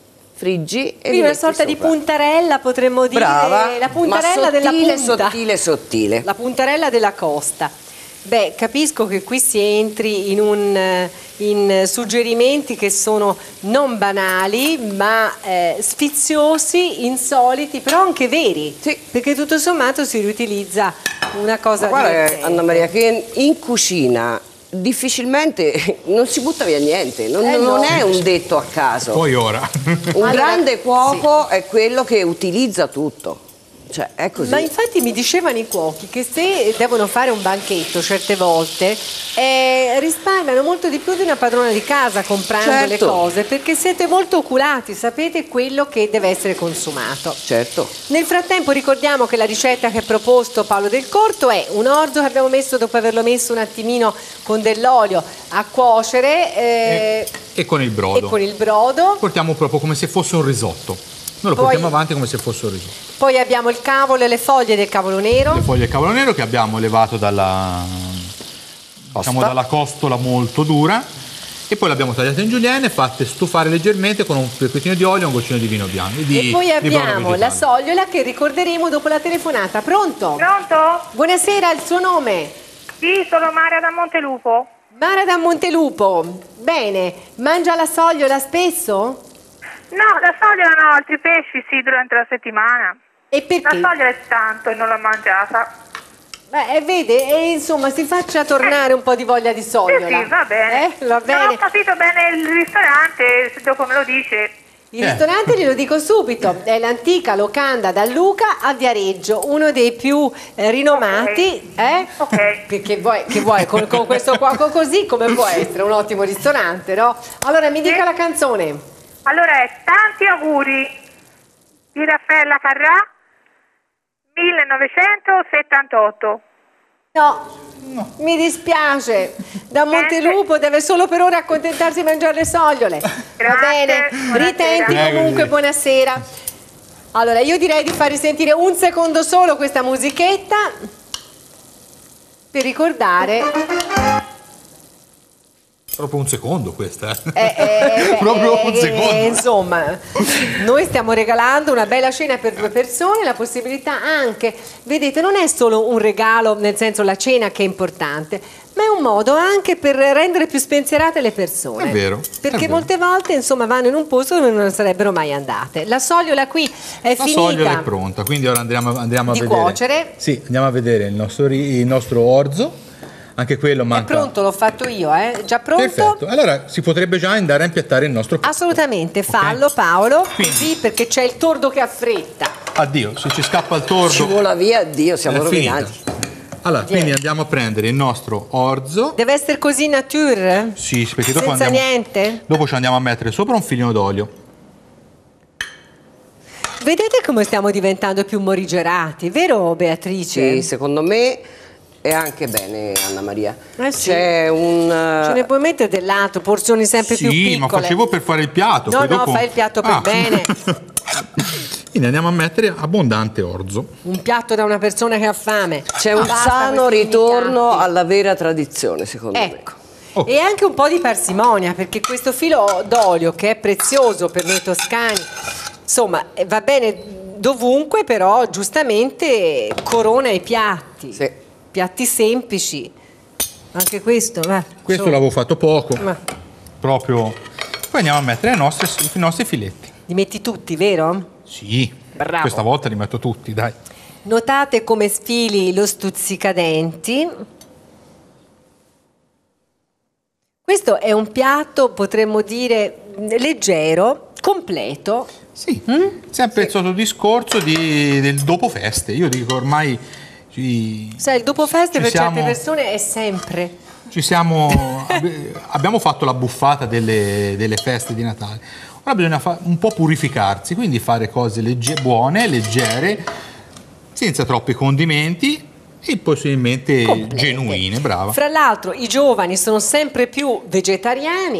friggi e quindi li una metti sorta di sopra. puntarella, potremmo dire. Brava, La puntarella ma della sottile, punta. sottile, sottile. La puntarella della costa. Beh, capisco che qui si entri in, un, in suggerimenti che sono non banali, ma eh, sfiziosi, insoliti, però anche veri. Sì. Perché tutto sommato si riutilizza una cosa Guarda, divertente. Anna Maria, che in cucina difficilmente non si butta via niente, non, Eh, non no. è un detto a caso. Poi ora. Un Allora, grande cuoco è quello che utilizza tutto. Cioè, è così. Ma infatti mi dicevano i cuochi che se devono fare un banchetto certe volte eh, risparmiano molto di più di una padrona di casa comprando Certo. le cose, perché siete molto oculati, sapete quello che deve essere consumato. Certo. Nel frattempo ricordiamo che la ricetta che ha proposto Paolo Del Corto è un orzo che abbiamo messo dopo averlo messo un attimino con dell'olio a cuocere eh, E con il brodo. e con il brodo. Portiamo proprio come se fosse un risotto. Noi lo Poi- portiamo avanti come se fosse un risotto. Poi abbiamo il cavolo e le foglie del cavolo nero. Le foglie del cavolo nero che abbiamo levato dalla, diciamo, dalla costola molto dura e poi l'abbiamo tagliata in julienne e fatte stufare leggermente con un pezzettino di olio e un goccino di vino bianco. Di, E poi di brodo abbiamo la vegetale. sogliola che ricorderemo dopo la telefonata. Pronto? Pronto? Buonasera, il suo nome? Sì, sono Maria da Montelupo. Mara da Montelupo. Bene, mangia la sogliola spesso? No, la sogliola no, altri pesci sì, durante la settimana. E La perché? sogliola è tanto e non l'ho mangiata. Beh, eh, vede, e insomma si faccia tornare un po' di voglia di Sì, sogliola. sì, va bene. Eh, va Non bene. ho capito bene il ristorante, se dopo me lo dice. Il Eh. ristorante glielo dico subito, è l'antica locanda da Luca a Viareggio, uno dei più eh, rinomati, eh? Ok. Che, che vuoi, che vuoi con, con questo cuoco così, come può essere un ottimo ristorante, no? Allora mi dica Sì. la canzone. Allora è Tanti auguri di Raffaella Carrà, millenovecentosettantotto. No, mi dispiace, da Montelupo deve solo per ora accontentarsi di mangiare le sogliole. Va Grazie, bene, buonasera. ritenti Prego, comunque, sì. buonasera. Allora, io direi di far risentire un secondo solo questa musichetta per ricordare... Proprio un secondo questa. eh. Eh, eh, eh, Proprio eh, un eh, secondo. insomma, noi stiamo regalando una bella cena per due persone, la possibilità anche, vedete, non è solo un regalo, nel senso la cena che è importante, ma è un modo anche per rendere più spensierate le persone. È vero, Perché è vero. molte volte, insomma, vanno in un posto dove non sarebbero mai andate. La sogliola qui è La finita. sogliola è pronta, quindi ora andiamo, andiamo a Di vedere. cuocere. Sì, andiamo a vedere il nostro, ri- il nostro orzo. Anche quello È manca. pronto, l'ho fatto io, eh? Già pronto? Perfetto. Allora si potrebbe già andare a impiattare il nostro piatto. Assolutamente, fallo Paolo, Quindi. così perché c'è il tordo che ha fretta. Addio, se ci scappa il tordo. Ci vola via, Dio, siamo è finita. rovinati. Allora, quindi andiamo a prendere il nostro orzo. Deve essere così nature? Sì, perché dopo Senza andiamo, niente? dopo ci andiamo a mettere sopra un filino d'olio. Vedete come stiamo diventando più morigerati, vero Beatrice? Sì, secondo me è anche bene, Anna Maria. Eh sì. C'è un... Ce ne puoi mettere dell'altro, porzioni sempre più Sì, piccole. ma facevo per fare il piatto. No, poi no, dopo- fai il piatto per Ah. bene. Quindi andiamo a mettere abbondante orzo. Un piatto da una persona che ha fame. C'è un Basta sano questi ritorno piatti. alla vera tradizione, secondo me. Ecco. Oh. E anche un po' di parsimonia, perché questo filo d'olio che è prezioso per noi toscani, insomma, eh, va bene dovunque, però giustamente corona i piatti. Sì. Piatti semplici. Anche questo, va. Questo su. l'avevo fatto poco. Ma Proprio. Poi andiamo a mettere i nostri, i nostri filetti. li metti tutti, vero? Sì. Bravo. Questa volta li metto tutti, dai. Notate come sfili lo stuzzicadenti. Questo è un piatto, potremmo dire, leggero, completo. Sì. Sempre il solito discorso di- del dopo feste. Io dico ormai ci, Sai, il dopo feste ci per siamo- certe persone è sempre. ci siamo abbi- abbiamo fatto la buffata delle, delle feste di Natale. Ora bisogna fa- un po' purificarsi, quindi fare cose legge- buone, leggere, senza troppi condimenti e possibilmente Complete. genuine, brava. Fra l'altro i giovani sono sempre più vegetariani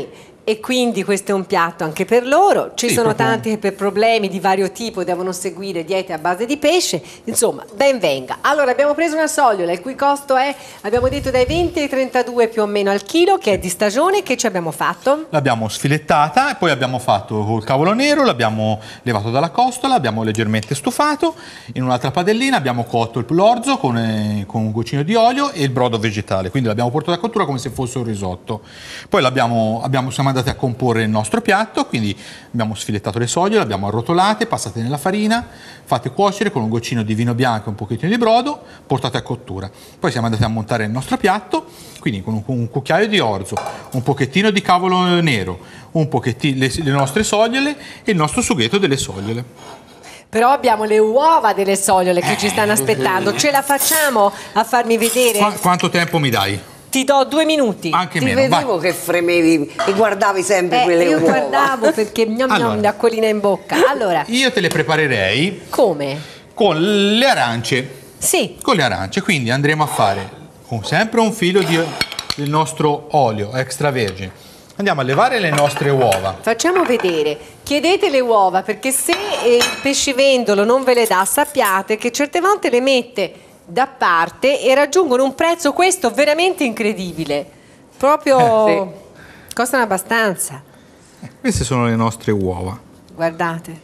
e quindi questo è un piatto anche per loro. Ci Sì, sono proprio- tanti che per problemi di vario tipo devono seguire diete a base di pesce, insomma ben venga. Allora abbiamo preso una sogliola il cui costo è, abbiamo detto, dai venti ai trentadue più o meno al chilo, che è di stagione. Che ci abbiamo fatto? L'abbiamo sfilettata e poi abbiamo fatto col cavolo nero, l'abbiamo levato dalla costola, abbiamo leggermente stufato, in un'altra padellina abbiamo cotto il- l'orzo con, eh, con un goccino di olio e il brodo vegetale, quindi l'abbiamo portato a cottura come se fosse un risotto. Poi l'abbiamo, abbiamo, siamo andati a comporre il nostro piatto, quindi abbiamo sfilettato le soglie, le abbiamo arrotolate, passate nella farina, fatte cuocere con un goccino di vino bianco e un pochettino di brodo, portate a cottura. Poi siamo andati a montare il nostro piatto, quindi con un, con un cucchiaio di orzo, un pochettino di cavolo nero, un pochettino le, le nostre sogliole e il nostro sughetto delle sogliole. Però abbiamo le uova delle sogliole che ci stanno aspettando. Ce la facciamo a farmi vedere? Qua- quanto tempo mi dai? Ti do due minuti. Anche Ti meno, vedevo vai. che fremevi e guardavi sempre Eh, quelle io uova. guardavo perché gnam gnam, Allora. l'acquolina in bocca. Allora, Io te le preparerei come? con le arance. Sì, Con le arance, quindi andremo a fare con sempre un filo di, del nostro olio extravergine. Andiamo a levare le nostre uova. facciamo vedere. Chiedete le uova, perché se eh, il pescivendolo non ve le dà, sappiate che certe volte le mette da parte e raggiungono un prezzo, questo, veramente incredibile. Proprio Eh, costano abbastanza. Queste sono le nostre uova. Guardate.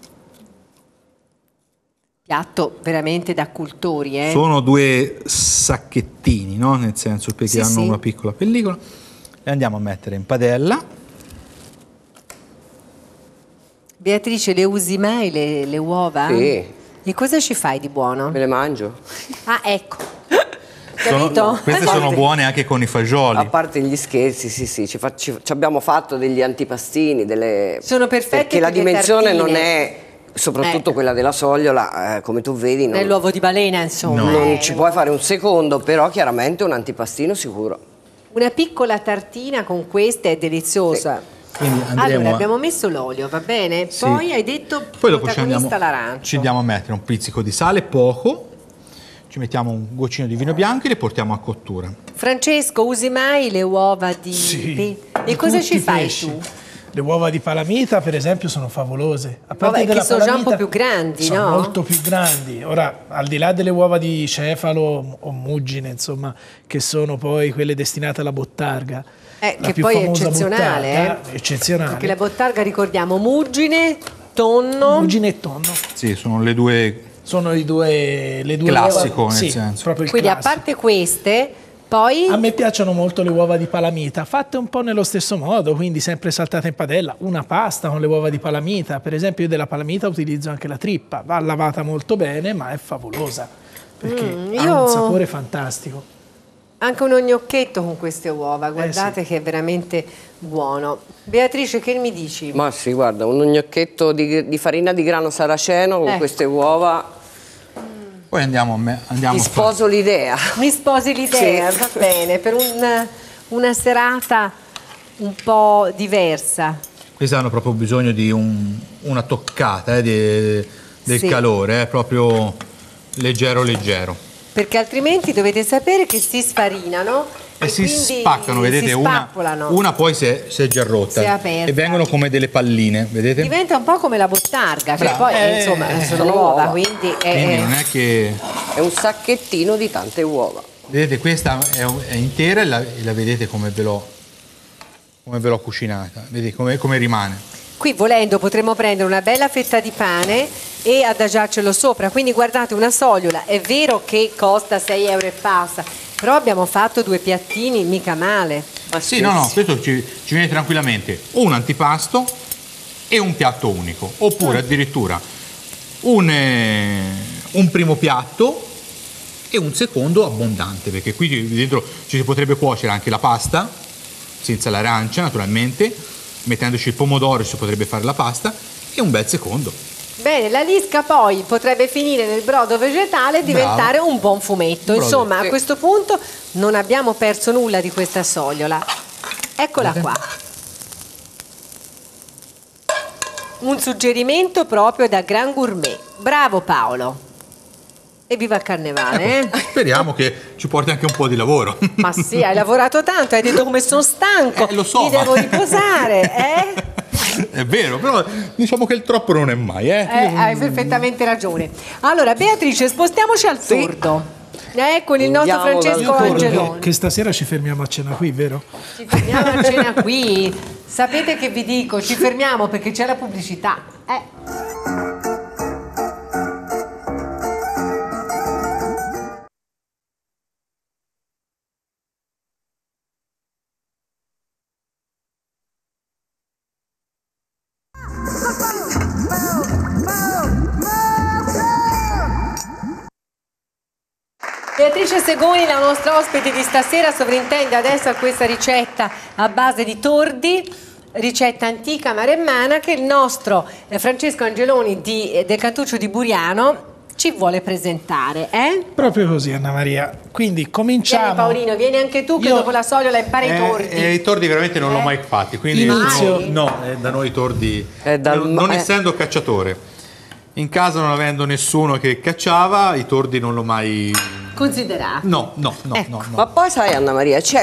Piatto veramente da cultori, eh. Sono due sacchettini, no? Nel senso perché Sì, hanno sì. una piccola pellicola. Le andiamo a mettere in padella. Beatrice, le usi mai le, le uova? Sì. E cosa ci fai di buono? Me le mangio. Ah, ecco. Sono- Capito? queste sono buone anche con i A fagioli. parte gli scherzi, sì, sì, ci, fa- ci- ci abbiamo fatto degli antipastini, delle... Sono perfette perché la per le dimensione non tartine. è, soprattutto Eh. quella della sogliola, eh, come tu vedi, non, Nell'uovo di balena, insomma. No. non eh. ci puoi fare un secondo, però chiaramente un antipastino sicuro. Una piccola tartina con questa è deliziosa. Quindi andremo Allora, a- abbiamo messo l'olio, va bene? Sì. Poi hai detto Poi dopo ci andiamo, protagonista l'arancio. ci andiamo a mettere un pizzico di sale, poco. Ci mettiamo un goccino di vino bianco e le portiamo a cottura. Francesco, usi mai le uova di... Sì, pe- di E cosa tutti ci i fai pesci. tu? Le uova di palamita, per esempio, sono favolose. A Vabbè, che della sono già un po' palamita, più grandi, sono no? molto più grandi. Ora, al di là delle uova di cefalo o muggine, insomma, che sono poi quelle destinate alla bottarga. Eh, la che più poi è famosa eccezionale, bottarga, eh? eccezionale. Perché la bottarga, ricordiamo, muggine, tonno... Muggine e tonno. Sì, sono le due. Sono i due, le due Classico, uova. nel Sì, senso. proprio il Quindi a classico. parte queste, poi... A me piacciono molto le uova di palamita, fatte un po' nello stesso modo, quindi sempre saltate in padella. Una pasta con le uova di palamita, per esempio io della palamita utilizzo anche la trippa, va lavata molto bene ma è favolosa, perché Mm, ha io- un sapore fantastico. Anche uno gnochetto con queste uova, guardate che è veramente buono. Beatrice, che mi dici? Ma sì, guarda, un gnocchetto di, di farina di grano saraceno con Eh. queste uova, Poi andiamo a, me, andiamo ti a fare. sposo l'idea. Mi sposi l'idea, Sì. va bene, per un- una serata un po' diversa. Queste hanno proprio bisogno di un- una toccata eh, di- del Sì. calore, eh, proprio leggero leggero. Perché altrimenti dovete sapere che si sfarinano E si quindi spaccano, vedete, si una, spappolano. una poi si è, si è già rotta Si è aperta. e vengono come delle palline, vedete? Diventa un po' come la bottarga, che Bravo. poi Eh, insomma eh, sono sono uova, uova. quindi è, Quindi non è che... È un sacchettino di tante uova. Vedete, questa è, è intera e la, e la vedete come ve l'ho come ve l'ho cucinata, vedete come, come rimane. Qui volendo potremmo prendere una bella fetta di pane e adagiarcelo sopra, quindi guardate una sogliola, è vero che costa sei euro e passa, però abbiamo fatto due piattini mica male. Ah, sì, no, no, questo ci, ci viene tranquillamente un antipasto e un piatto unico, oppure addirittura un, eh, un primo piatto e un secondo abbondante, perché qui dentro ci si potrebbe cuocere anche la pasta, senza l'arancia naturalmente, mettendoci il pomodoro si potrebbe fare la pasta e un bel secondo. Bene, la lisca poi potrebbe finire nel brodo vegetale e diventare un buon fumetto. Brodo. Insomma, a Sì. questo punto non abbiamo perso nulla di questa sogliola. Eccola qua. Un suggerimento proprio da gran gourmet. Bravo Paolo. E viva il carnevale, eh? Speriamo che ci porti anche un po' di lavoro. Ma sì, hai lavorato tanto, hai detto come sono stanco, Eh, lo so, mi ma- devo riposare, eh? È vero, però diciamo che il troppo non è mai, eh? Eh, hai perfettamente ragione. Allora, Beatrice, spostiamoci al tordo. Eh, con il nostro Andiamo dal Francesco tordo. Angeloni. Che stasera ci fermiamo a cena qui, vero? Ci fermiamo a cena qui. Sapete che vi dico? Ci fermiamo perché c'è la pubblicità. Eh. Beatrice Segoni, la nostra ospite di stasera, sovrintende adesso a questa ricetta a base di tordi, ricetta antica maremmana che il nostro eh, Francesco Angeloni di, eh, del Cantuccio di Buriano ci vuole presentare. Eh? Proprio così, Anna Maria. Quindi cominciamo. Vieni Paolino, vieni anche tu che Io- dopo la sogliola impari i Eh, tordi. eh, I tordi veramente non l'ho Eh? mai fatti, quindi Inizio- no, eh, da noi i tordi, È dal- non, non eh. essendo cacciatore, in casa non avendo nessuno che cacciava, i tordi non l'ho mai... Considerato. No, no, no, Ecco. no, no. Ma poi sai Anna Maria, c'è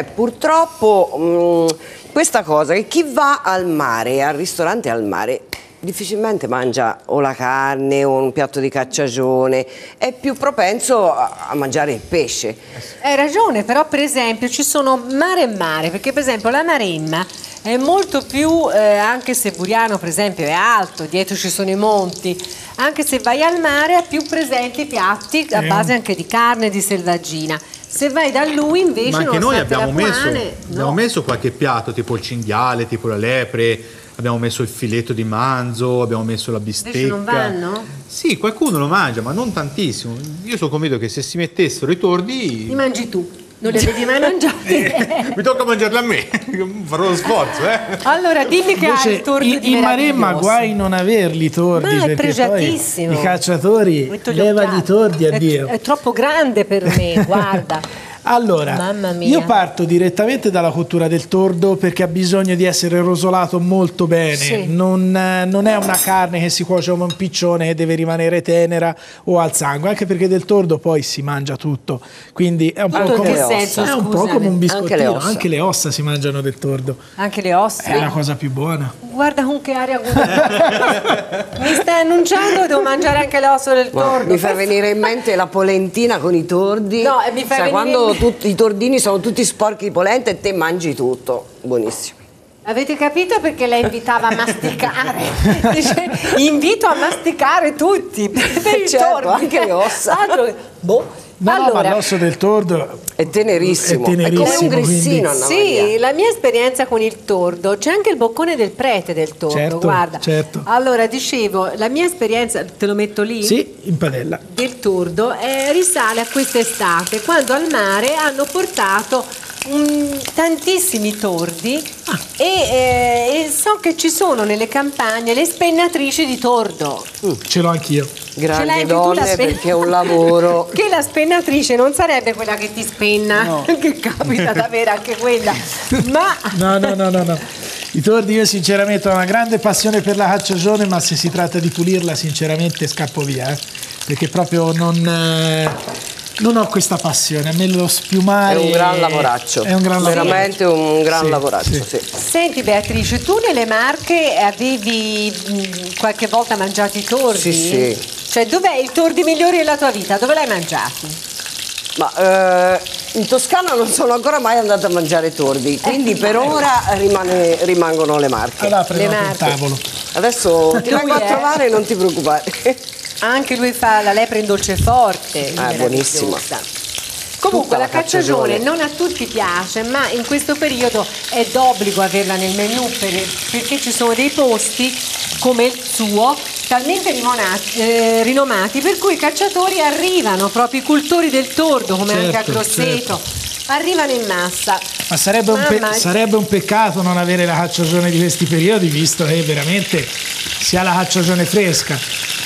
purtroppo mh, questa cosa che chi va al mare, al ristorante al mare, difficilmente mangia o la carne o un piatto di cacciagione, è più propenso a, a mangiare il pesce. Hai ragione, però per esempio ci sono mare e mare, perché per esempio la Maremma è molto più, eh, anche se Buriano per esempio è alto, dietro ci sono i monti, anche se vai al mare ha più presenti piatti a Eh. base anche di carne, di selvaggina. Se vai da lui invece Ma anche noi nonostante abbiamo la messo, puane, abbiamo no. messo qualche piatto, tipo il cinghiale, tipo la lepre, abbiamo messo il filetto di manzo, abbiamo messo la bistecca. Invece non vanno? Sì, qualcuno lo mangia, ma non tantissimo. Io sono convinto che se si mettessero i tordi... Li mangi tu, non li vedi mai mangiati. Mi tocca mangiarli a me, farò lo sforzo, eh. Allora dimmi che hai Invece il tordo in, di in Maremma meraviglioso. guai non averli i tordi, Ma è perché poi pregiatissimo. i cacciatori Metto gli leva occhiali. di tordi a È- Dio. È troppo grande per me, guarda. Allora, Mamma mia. io parto direttamente dalla cottura del tordo perché ha bisogno di essere rosolato molto bene. Sì. Non, eh, non è una carne che si cuoce come un piccione che deve rimanere tenera o al sangue, anche perché del tordo poi si mangia tutto. Quindi è un po' Tutto in come, che senso, è un po' scusami? come un biscottino. Anche le ossa. Anche le ossa si mangiano del tordo. Anche le ossa. È la cosa più buona. Guarda con che aria guida. Mi stai annunciando che devo mangiare anche le ossa del Ma tordo. mi fa venire in mente la polentina con i tordi. No, e mi fa Sai, venire quando in- tutti i tordini sono tutti sporchi di polenta e te mangi tutto. Buonissimo. Avete capito perché lei invitava a masticare? Dice, invito a masticare tutti per i Certo, tordi. anche le ossa. Altro- boh. No, no, ma allora, l'osso del tordo È tenerissimo. È tenerissimo, come un grissino, quindi- Anna sì, Maria. la mia esperienza con il tordo, c'è anche il boccone del prete del tordo, Certo, guarda. certo. Allora, dicevo, la mia esperienza, te lo metto lì? sì, in padella. Del tordo eh, risale a quest'estate, quando al mare hanno portato mm, tantissimi tordi Ah. e, eh, e so che ci sono nelle campagne le spennatrici di tordo. Ce l'ho anch'io. Ce l'hai Grandi anche tu la donne spen- perché è un lavoro. Che la spennatrice non sarebbe quella che ti spenna, che capita ad avere anche quella, ma No, no, no, no, no. I tordi io sinceramente ho una grande passione per la cacciagione, ma se si tratta di pulirla sinceramente scappo via, eh. Perché proprio non, eh, non ho questa passione. A me lo spiumare È un gran lavoraccio. È un gran Veramente lavoraccio. un gran Sì, lavoraccio, sì. sì. Senti Beatrice, tu nelle Marche avevi mh, qualche volta mangiato i tordi? Sì, sì. Cioè, dov'è il tordi migliore della tua vita? Dove l'hai mangiati? Ma eh, in Toscana non sono ancora mai andata a mangiare tordi, quindi Ecco. per ora rimane- rimangono le Marche. Allora prendo Le il Marche. tavolo. Adesso ti Lui vengo a è- trovare, non ti preoccupare. Anche lui fa la lepre in dolce forte. Ah, meravigliosa. buonissima. Comunque Tutta la la cacciagione cacciagione. non a tutti piace, ma in questo periodo è d'obbligo averla nel menù per- perché ci sono dei posti come il suo talmente rimonati- eh, rinomati per cui i cacciatori arrivano, proprio i cultori del tordo come anche a Certo, Grosseto, arrivano in massa. Ma sarebbe un, pe- Mamma- sarebbe un peccato non avere la cacciagione di questi periodi, visto che veramente si ha la cacciagione fresca.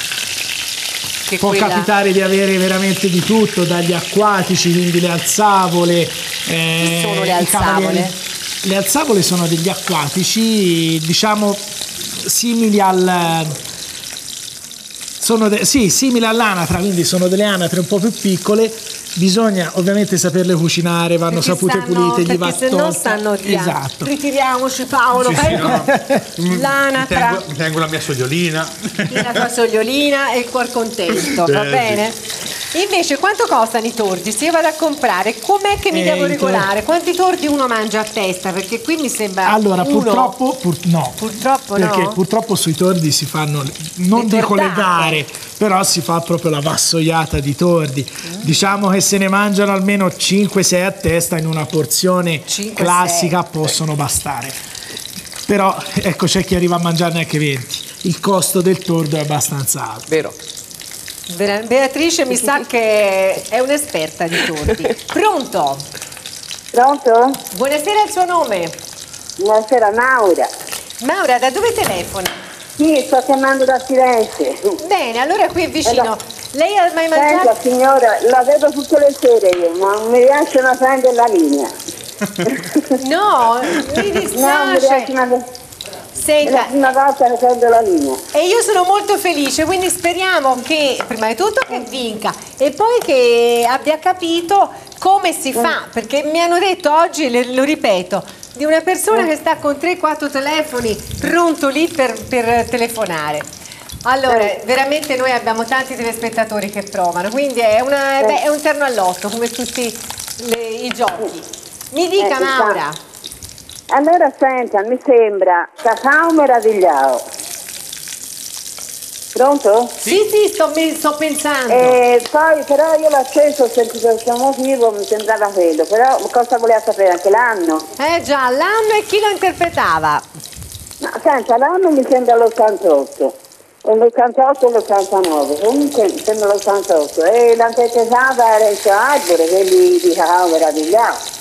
Che Può quella- capitare di avere veramente di tutto, dagli acquatici, quindi le alzavole. eh, sono le i alzavole? cavalieri- Le alzavole sono degli acquatici, diciamo, simili al... sono de- sì, simile all'anatra, quindi sono delle anatre un po' più piccole. Bisogna ovviamente saperle cucinare, vanno Perché sapute stanno- pulite, gli va perché se no tolta. stanno via. Esatto. Ritiriamoci Paolo, Sì, sì, ecco. no. Mi L'anatra, tengo, mi tengo la mia sogliolina. la tua sogliolina e il cuor contento, va Eh, bene? Invece quanto costano i tordi? Se io vado a comprare, com'è che mi Eh, devo i tor- regolare? Quanti tordi uno mangia a testa? Perché qui mi sembra Allora, uno. purtroppo, pur- no. Purtroppo Perché no? purtroppo sui tordi si fanno, non Le dico le tordate. gare, però si fa proprio la vassoiata di tordi. Diciamo che se ne mangiano almeno cinque sei a testa in una porzione cinque, classica possono bastare. Però ecco, c'è chi arriva a mangiarne anche venti. Il costo del tordo è abbastanza alto. Vero. Vera- Beatrice mi sa che è un'esperta di tordi. Pronto? Pronto? Buonasera, il suo nome? Buonasera, Maura. Maura, da dove telefona? Sì, sto chiamando da Firenze. Bene, allora qui è vicino. Allora, Lei ha mai Senta mangiato? signora, la vedo tutte le sere io, ma non mi riescono a prendere la linea. No, mi No, mi dispiace. riescono a... È la Senta, prima volta che prendo la linea. e io sono molto felice, quindi speriamo che, prima di tutto, che vinca e poi che abbia capito come si fa, perché mi hanno detto oggi, le- lo ripeto, di una persona che sta con tre quattro telefoni pronto lì per, per telefonare. Allora, veramente noi abbiamo tanti telespettatori che provano, quindi è, una- eh, beh, è un terno all'otto come tutti le- i giochi. Mi dica, Eh, ci sta. Maura. Allora senta, mi sembra cacao meravigliato. Pronto? Sì, sì, sto, mi- sto pensando. E poi però io l'ho acceso, ho sentito il suo motivo, mi sembrava quello, però cosa voleva sapere anche l'anno? Eh già, l'anno e chi lo interpretava? No, senta, l'anno mi sembra l'ottantotto, o l'ottantotto o l'ottantanove, comunque mi sembra l'ottantotto, e l'interpretata era il suo albero, quelli di cacao meravigliato.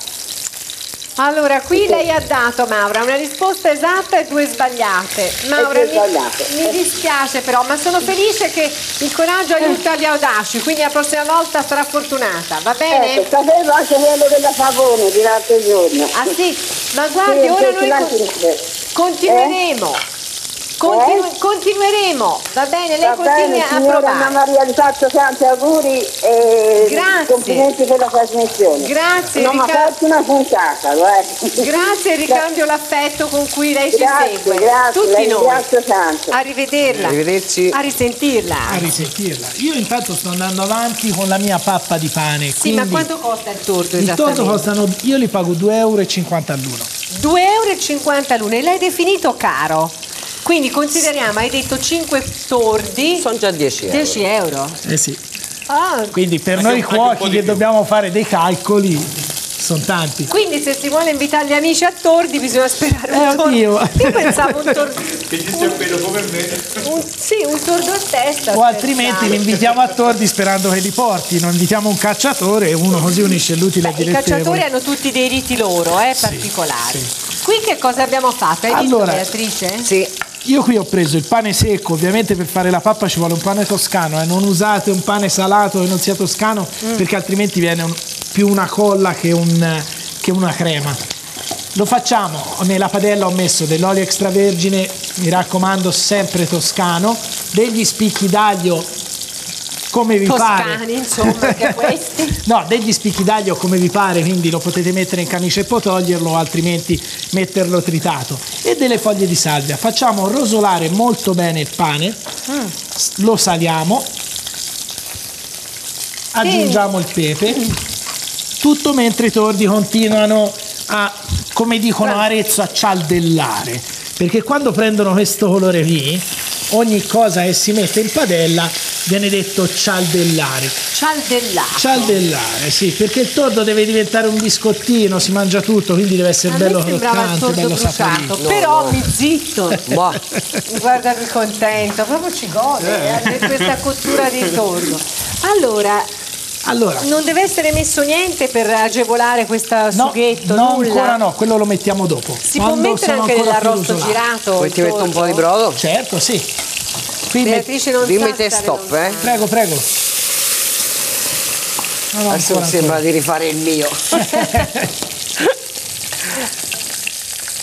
Allora, qui lei ha dato, Maura, una risposta esatta e due sbagliate. Maura, due mi, sbagliate. mi dispiace però, ma sono felice che il coraggio aiuta gli audaci, quindi la prossima volta sarà fortunata, va bene? Ecco, sapevo anche quello della Favone di l'altro giorno. Ah sì, ma guardi, Sì, ora sì, noi l'altro- con- continueremo. Continu- Eh? Continueremo, va bene? Lei Va continui bene, a signora Anna provare. Maria, vi faccio tanti auguri e Grazie. complimenti per la trasmissione. Grazie, Non mi ha Ricca- fatto una puntata, guarda. Grazie, ricambio l'affetto con cui lei ci Grazie, segue. grazie, Tutti la noi. ringrazio tanto. Arrivederla. Arrivederci. A risentirla. A risentirla. Io intanto sto andando avanti con la mia pappa di pane. Sì, ma quindi quanto costa il tordo il esattamente? tordo costano, io li pago due euro e cinquanta all'uno. due e cinquanta euro l'uno e l'hai definito caro. Quindi consideriamo, hai detto cinque tordi, Sono già dieci euro. dieci euro. Eh sì. Ah, Quindi per Anche noi un- anche un po' cuochi di che più. dobbiamo fare dei calcoli sono tanti. quindi se si vuole invitare gli amici a tordi bisogna sperare un Eh, tordo. oddio. Io pensavo un tordo. Che ci sia quello come me. un- sì, un tordo a testa. O altrimenti li pensavo. invitiamo a tordi sperando che li porti, non invitiamo un cacciatore e uno così unisce l'utile al Beh, I cacciatori dilettevole. hanno tutti dei riti loro, eh, particolari. Qui che cosa abbiamo fatto? Hai Allora, visto, Beatrice? Sì. Io qui ho preso il pane secco, ovviamente per fare la pappa ci vuole un pane toscano, eh. Non usate un pane salato che non sia toscano perché altrimenti viene un- più una colla che, un- che una crema. Lo facciamo, nella padella ho messo dell'olio extravergine, mi raccomando sempre toscano, degli spicchi d'aglio come vi pare. Toscani, insomma, anche questi. No, degli spicchi d'aglio come vi pare, quindi lo potete mettere in camicia e poi toglierlo, altrimenti metterlo tritato. E delle foglie di salvia. Facciamo rosolare molto bene il pane, s- lo saliamo, aggiungiamo il pepe, tutto mentre i tordi continuano a, come dicono a Arezzo, a cialdellare. Perché quando prendono questo colore qui, ogni cosa che si mette in padella viene detto cialdellare. Cialdellato. Cialdellare, sì, perché il tordo deve diventare un biscottino, si mangia tutto, quindi deve essere A bello me sembrava il croccante, tordo bello bruciato, saporito. però mi zitto. Boh. Guarda che contento, proprio ci gode eh, di questa cottura di tordo. Allora, Allora, non deve essere messo niente per agevolare questo no, sughetto, no, nulla? ancora no, quello lo mettiamo dopo. Si Quando può mettere sono anche ancora più dell'arrosto rosolati. girato? Poi il ti metto un tordo? po' di brodo? Certo, sì. Qui met- Beatrice non Dimmi sa te stare stop, lontano. eh. Prego, prego. No, no, Adesso ancora, sembra di rifare il mio.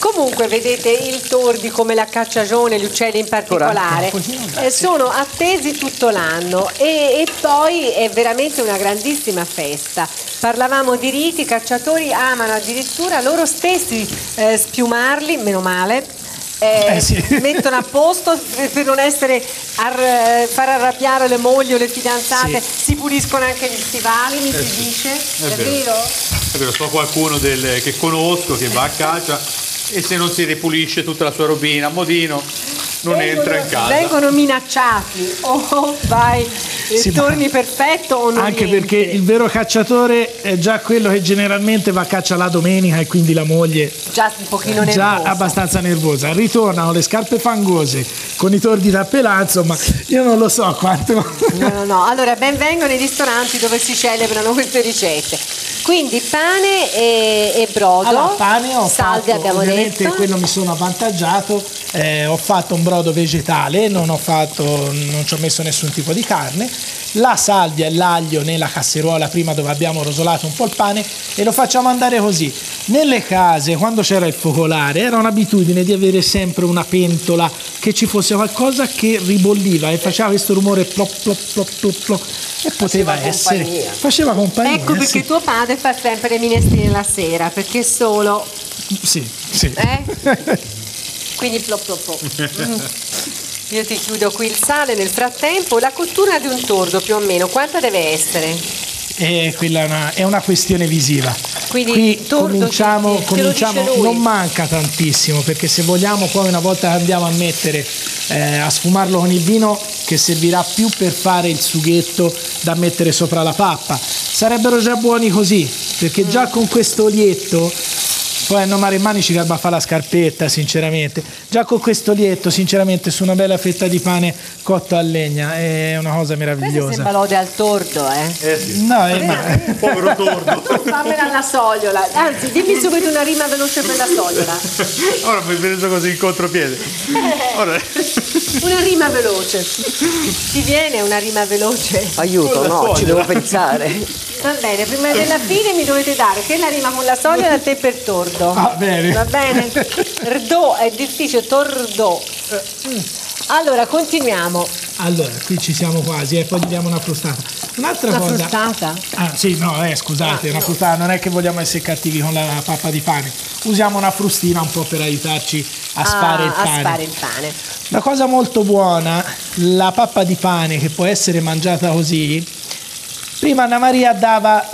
Comunque vedete il tordi come la cacciagione, gli uccelli in particolare, eh, sono attesi tutto l'anno e, e poi è veramente una grandissima festa. Parlavamo di riti, i cacciatori amano addirittura loro stessi eh, spiumarli, meno male. Eh, Eh, sì. Mettono a posto per, per non essere ar- far arrabbiare le mogli o le fidanzate, Sì. si puliscono anche gli stivali, mi si dice, è, vero. vero? È vero, so qualcuno del- che conosco che va a caccia e se non si ripulisce tutta la sua robina a modino non Vengono- entra in casa. Vengono minacciati, o vai, eh, Sì, ma- torni perfetto o non Anche rientri. perché il vero cacciatore è già quello che generalmente va a caccia la domenica e quindi la moglie già un pochino già nervoso. abbastanza nervosa. Ritornano le scarpe fangose con i tordi da pelà, insomma, io non lo so quanto. No, no, no. Allora, benvengono nei ristoranti dove si celebrano queste ricette. Quindi pane e, e brodo, Allora, pane ho salde fatto, abbiamo ovviamente detto. quello mi sono avvantaggiato, eh, ho fatto un brodo vegetale, non ho fatto, non ci ho messo nessun tipo di carne, la salvia e l'aglio nella casseruola prima dove abbiamo rosolato un po' il pane e lo facciamo andare così. Nelle case, quando c'era il focolare, era un'abitudine di avere sempre una pentola che ci fosse qualcosa che ribolliva e faceva questo rumore plop plop plop plop plop e poteva Faceva essere compagnia. faceva compagnia. Ecco perché sì. tuo padre fa sempre le minestrine la sera, perché solo, Sì, sì. eh? Quindi plop plop plop. Mm. Io ti chiudo qui il sale nel frattempo. La cottura di un tordo più o meno quanta deve essere? E quella è una, è una questione visiva. Quindi Qui tordo cominciamo, che- che lo dice cominciamo lui. non manca tantissimo perché se vogliamo poi una volta che andiamo a mettere eh, a sfumarlo con il vino che servirà più per fare il sughetto da mettere sopra la pappa, sarebbero già buoni così perché già con questo olietto poi a non mare in mani ci garba a fare la scarpetta sinceramente, già con questo olietto sinceramente su una bella fetta di pane cotto a legna è una cosa Questa meravigliosa. sembra lode al tordo, eh? Eh sì, No, è ma- povero tordo. Fammela alla sogliola. Anzi, dimmi subito una rima veloce per la sogliola. Ora mi hai preso così in contropiede. Ora, Una rima veloce. Ti viene una rima veloce? Aiuto, no, ci devo pensare. Va bene, prima della fine mi dovete dare che la rima con la sogliola a te per tordo. Va bene. Va bene? Rdo è difficile, tordo. Mm. Allora, continuiamo. Allora, qui ci siamo quasi e poi gli diamo una frustata. Un'altra Una cosa. frustata? Ah, sì, no, eh, scusate, Ah, una no. frustata, non è che vogliamo essere cattivi con la pappa di pane. Usiamo una frustina un po' per aiutarci a sfare il Ah, pane. a sfare il pane. Una cosa molto buona, la pappa di pane che può essere mangiata così. Prima Anna Maria dava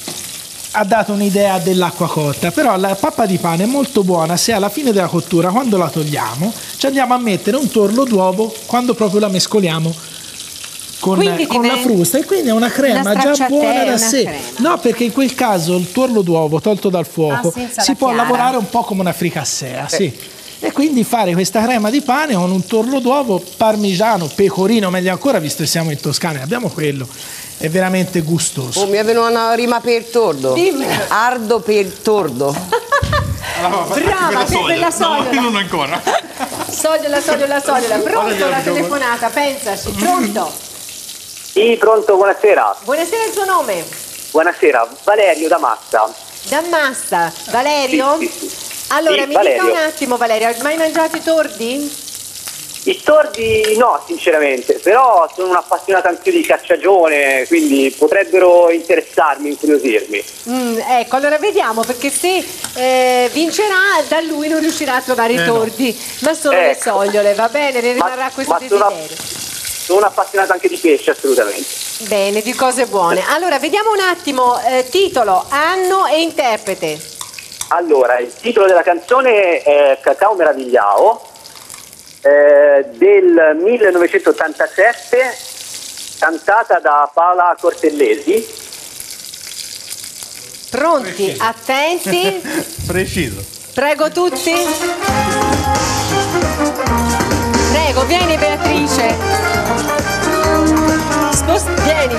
ha dato un'idea dell'acqua cotta, però la pappa di pane è molto buona se alla fine della cottura, quando la togliamo, ci andiamo a mettere un torlo d'uovo quando proprio la mescoliamo con, Quindi con la diventa frusta e quindi è una crema una già stracciatella, buona da una sé. crema. No, perché in quel caso il tuorlo d'uovo tolto dal fuoco Ah, senza si la può chiara. lavorare un po' come una fricassea, sì. E quindi fare questa crema di pane con un torlo d'uovo parmigiano, pecorino, meglio ancora visto che siamo in Toscana e abbiamo quello, è veramente gustoso. Oh, mi è venuta una rima per tordo. Dimmi. Ardo per tordo. Brava, te per la sogliola. No, non ancora. Sogliola, sogliola, sogliola. Pronto la telefonata, pensaci. Pronto? Sì, pronto, buonasera. Buonasera, il suo nome? Buonasera, Valerio da Massa. Dammassa. Valerio? Sì, sì, sì. Allora, Sì, mi Valerio. dica un attimo, Valerio, hai mai mangiato i tordi? I tordi no, sinceramente, però sono un appassionato anche io di cacciagione, quindi potrebbero interessarmi, incuriosirmi. Mm, ecco, allora vediamo, perché se eh, vincerà, da lui non riuscirà a trovare i Eh, no. tordi, ma solo le Ecco. sogliole, va bene? Ne rimarrà questo ma sono, desiderio. sono un appassionato anche di pesce, assolutamente. Bene, di cose buone. Allora, vediamo un attimo, eh, titolo, anno e interprete. Allora, il titolo della canzone è Cacao Meravigliao, eh, del millenovecentottantasette, cantata da Paola Cortellesi. Pronti, attenti, Preciso. prego tutti. Prego, vieni Beatrice. Spost- vieni.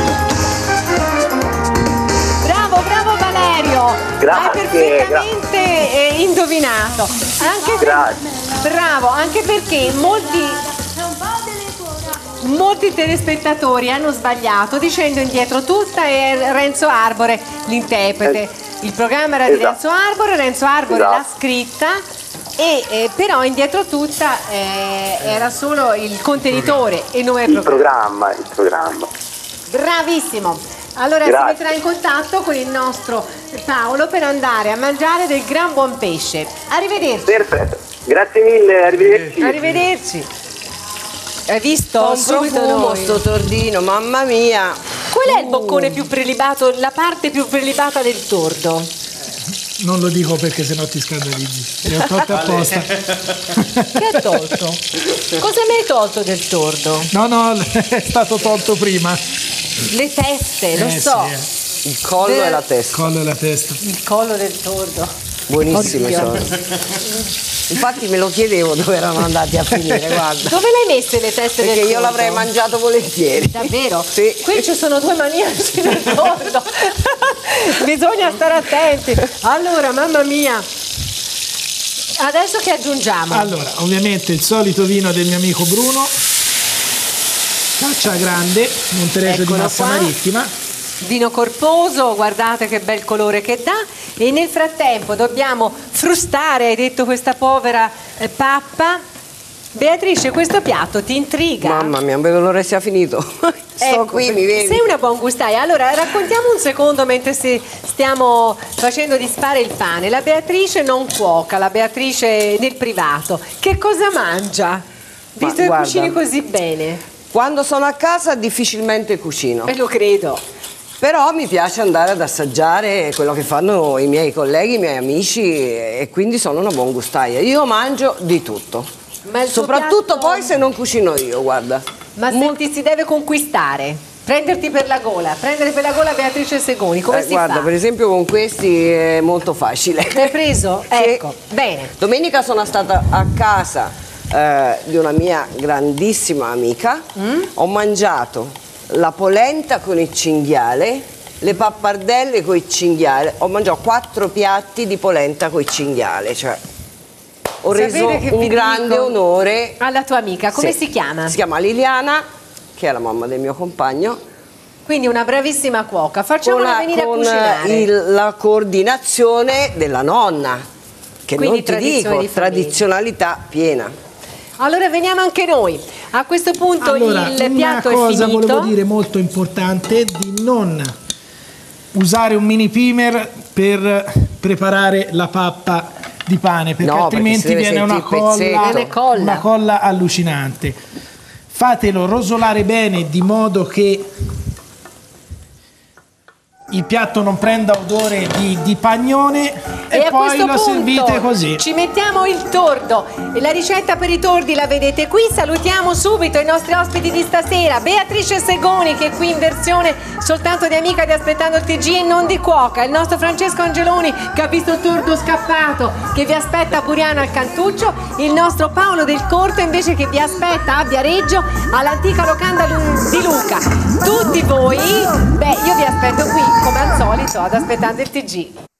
Bravo, bravo Valerio. Grazie, Hai perfettamente eh, indovinato. Anche Grazie. Bravo, anche perché molti Molti telespettatori hanno sbagliato dicendo indietro tutta è Renzo Arbore l'interprete. Il programma era di Esatto. Renzo Arbore, Renzo Arbore Esatto. l'ha scritta, e eh, però indietro tutta eh, era solo il contenitore e non è Il programma. programma, il programma. Bravissimo. Allora Grazie. si metterà in contatto con il nostro Paolo per andare a mangiare del gran buon pesce. Arrivederci. Perfetto. Grazie mille, arrivederci. Arrivederci. Hai visto? Con Subito profumo noi. sto tordino, mamma mia. Qual è il boccone più prelibato, la parte più prelibata del tordo? Non lo dico perché sennò ti scandalizzi. Le ho tolte apposta. Che hai tolto? Cosa mi hai tolto del tordo? No, no, è stato tolto prima. Le teste, lo Eh, so. sì, Il collo Ver- e la eh. testa. Collo e la testa. Il collo del tordo. Buonissime Oddio. sono. Infatti me lo chiedevo dove erano andati a finire, guarda. Dove le hai messe le teste Perché del io tordo? l'avrei mangiato volentieri. Davvero? Sì. Qui ci sono due maniaci del tordo. Bisogna stare attenti. Allora, mamma mia. Adesso che aggiungiamo? Allora, ovviamente il solito vino del mio amico Bruno, Caccia Grande, Monteregio di Eccolo Massa qua. Marittima. Vino corposo, guardate che bel colore che dà. E nel frattempo dobbiamo frustare, hai detto, questa povera eh, pappa. Beatrice, questo piatto ti intriga? Mamma mia, non vedo l'ora sia finito. Sto Ecco, qui, mi vedi. sei una buon gustaia. Allora raccontiamo un secondo mentre si- stiamo facendo disfare il pane. La Beatrice non cuoca, la Beatrice nel privato. Che cosa mangia? Visto che guarda. cucini così bene. Quando sono a casa difficilmente cucino. E lo credo. Però mi piace andare ad assaggiare quello che fanno i miei colleghi, i miei amici e quindi sono una buon gustaia. Io mangio di tutto. Ma il suo Soprattutto piatto- poi se non cucino io, guarda. Ma se ti si deve conquistare, prenderti per la gola, prendere per la gola Beatrice Segoni, come Eh, si guarda, fa? per esempio con questi è molto facile. L'hai preso? Sì. Ecco, bene. Domenica sono stata a casa eh, di una mia grandissima amica, Mm? ho mangiato la polenta con il cinghiale, le pappardelle con il cinghiale, ho mangiato quattro piatti di polenta con il cinghiale, cioè ho Sapete reso che un vi grande dico? onore. Alla tua amica, come Sì. si chiama? Si chiama Liliana, che è la mamma del mio compagno. Quindi una bravissima cuoca. Facciamola con la, venire con a cucinare. il- la coordinazione della nonna, che Quindi non ti tradizione dico, di famiglia. tradizionalità piena. Allora veniamo anche noi. A questo punto Allora, il una piatto cosa è finito. volevo dire molto importante, di non usare un mini primer per preparare la pappa di pane, perché No, perché altrimenti si deve viene una sentire il pezzetto. colla, Viene colla. una colla allucinante. Fatelo rosolare bene di modo che il piatto non prenda odore di, di pagnone e, E a poi questo lo punto servite così. ci mettiamo il tordo. E la ricetta per i tordi la vedete qui. Salutiamo subito i nostri ospiti di stasera. Beatrice Segoni, che è qui in versione soltanto di amica di Aspettando il T G e non di cuoca. Il nostro Francesco Angeloni, che ha visto il tordo scappato, che vi aspetta a Buriano al Cantuccio. Il nostro Paolo Del Corto invece, che vi aspetta a Viareggio all'antica locanda Lu- di Luca. Tutti voi, beh, io vi aspetto qui come al solito ad Aspettando il T G.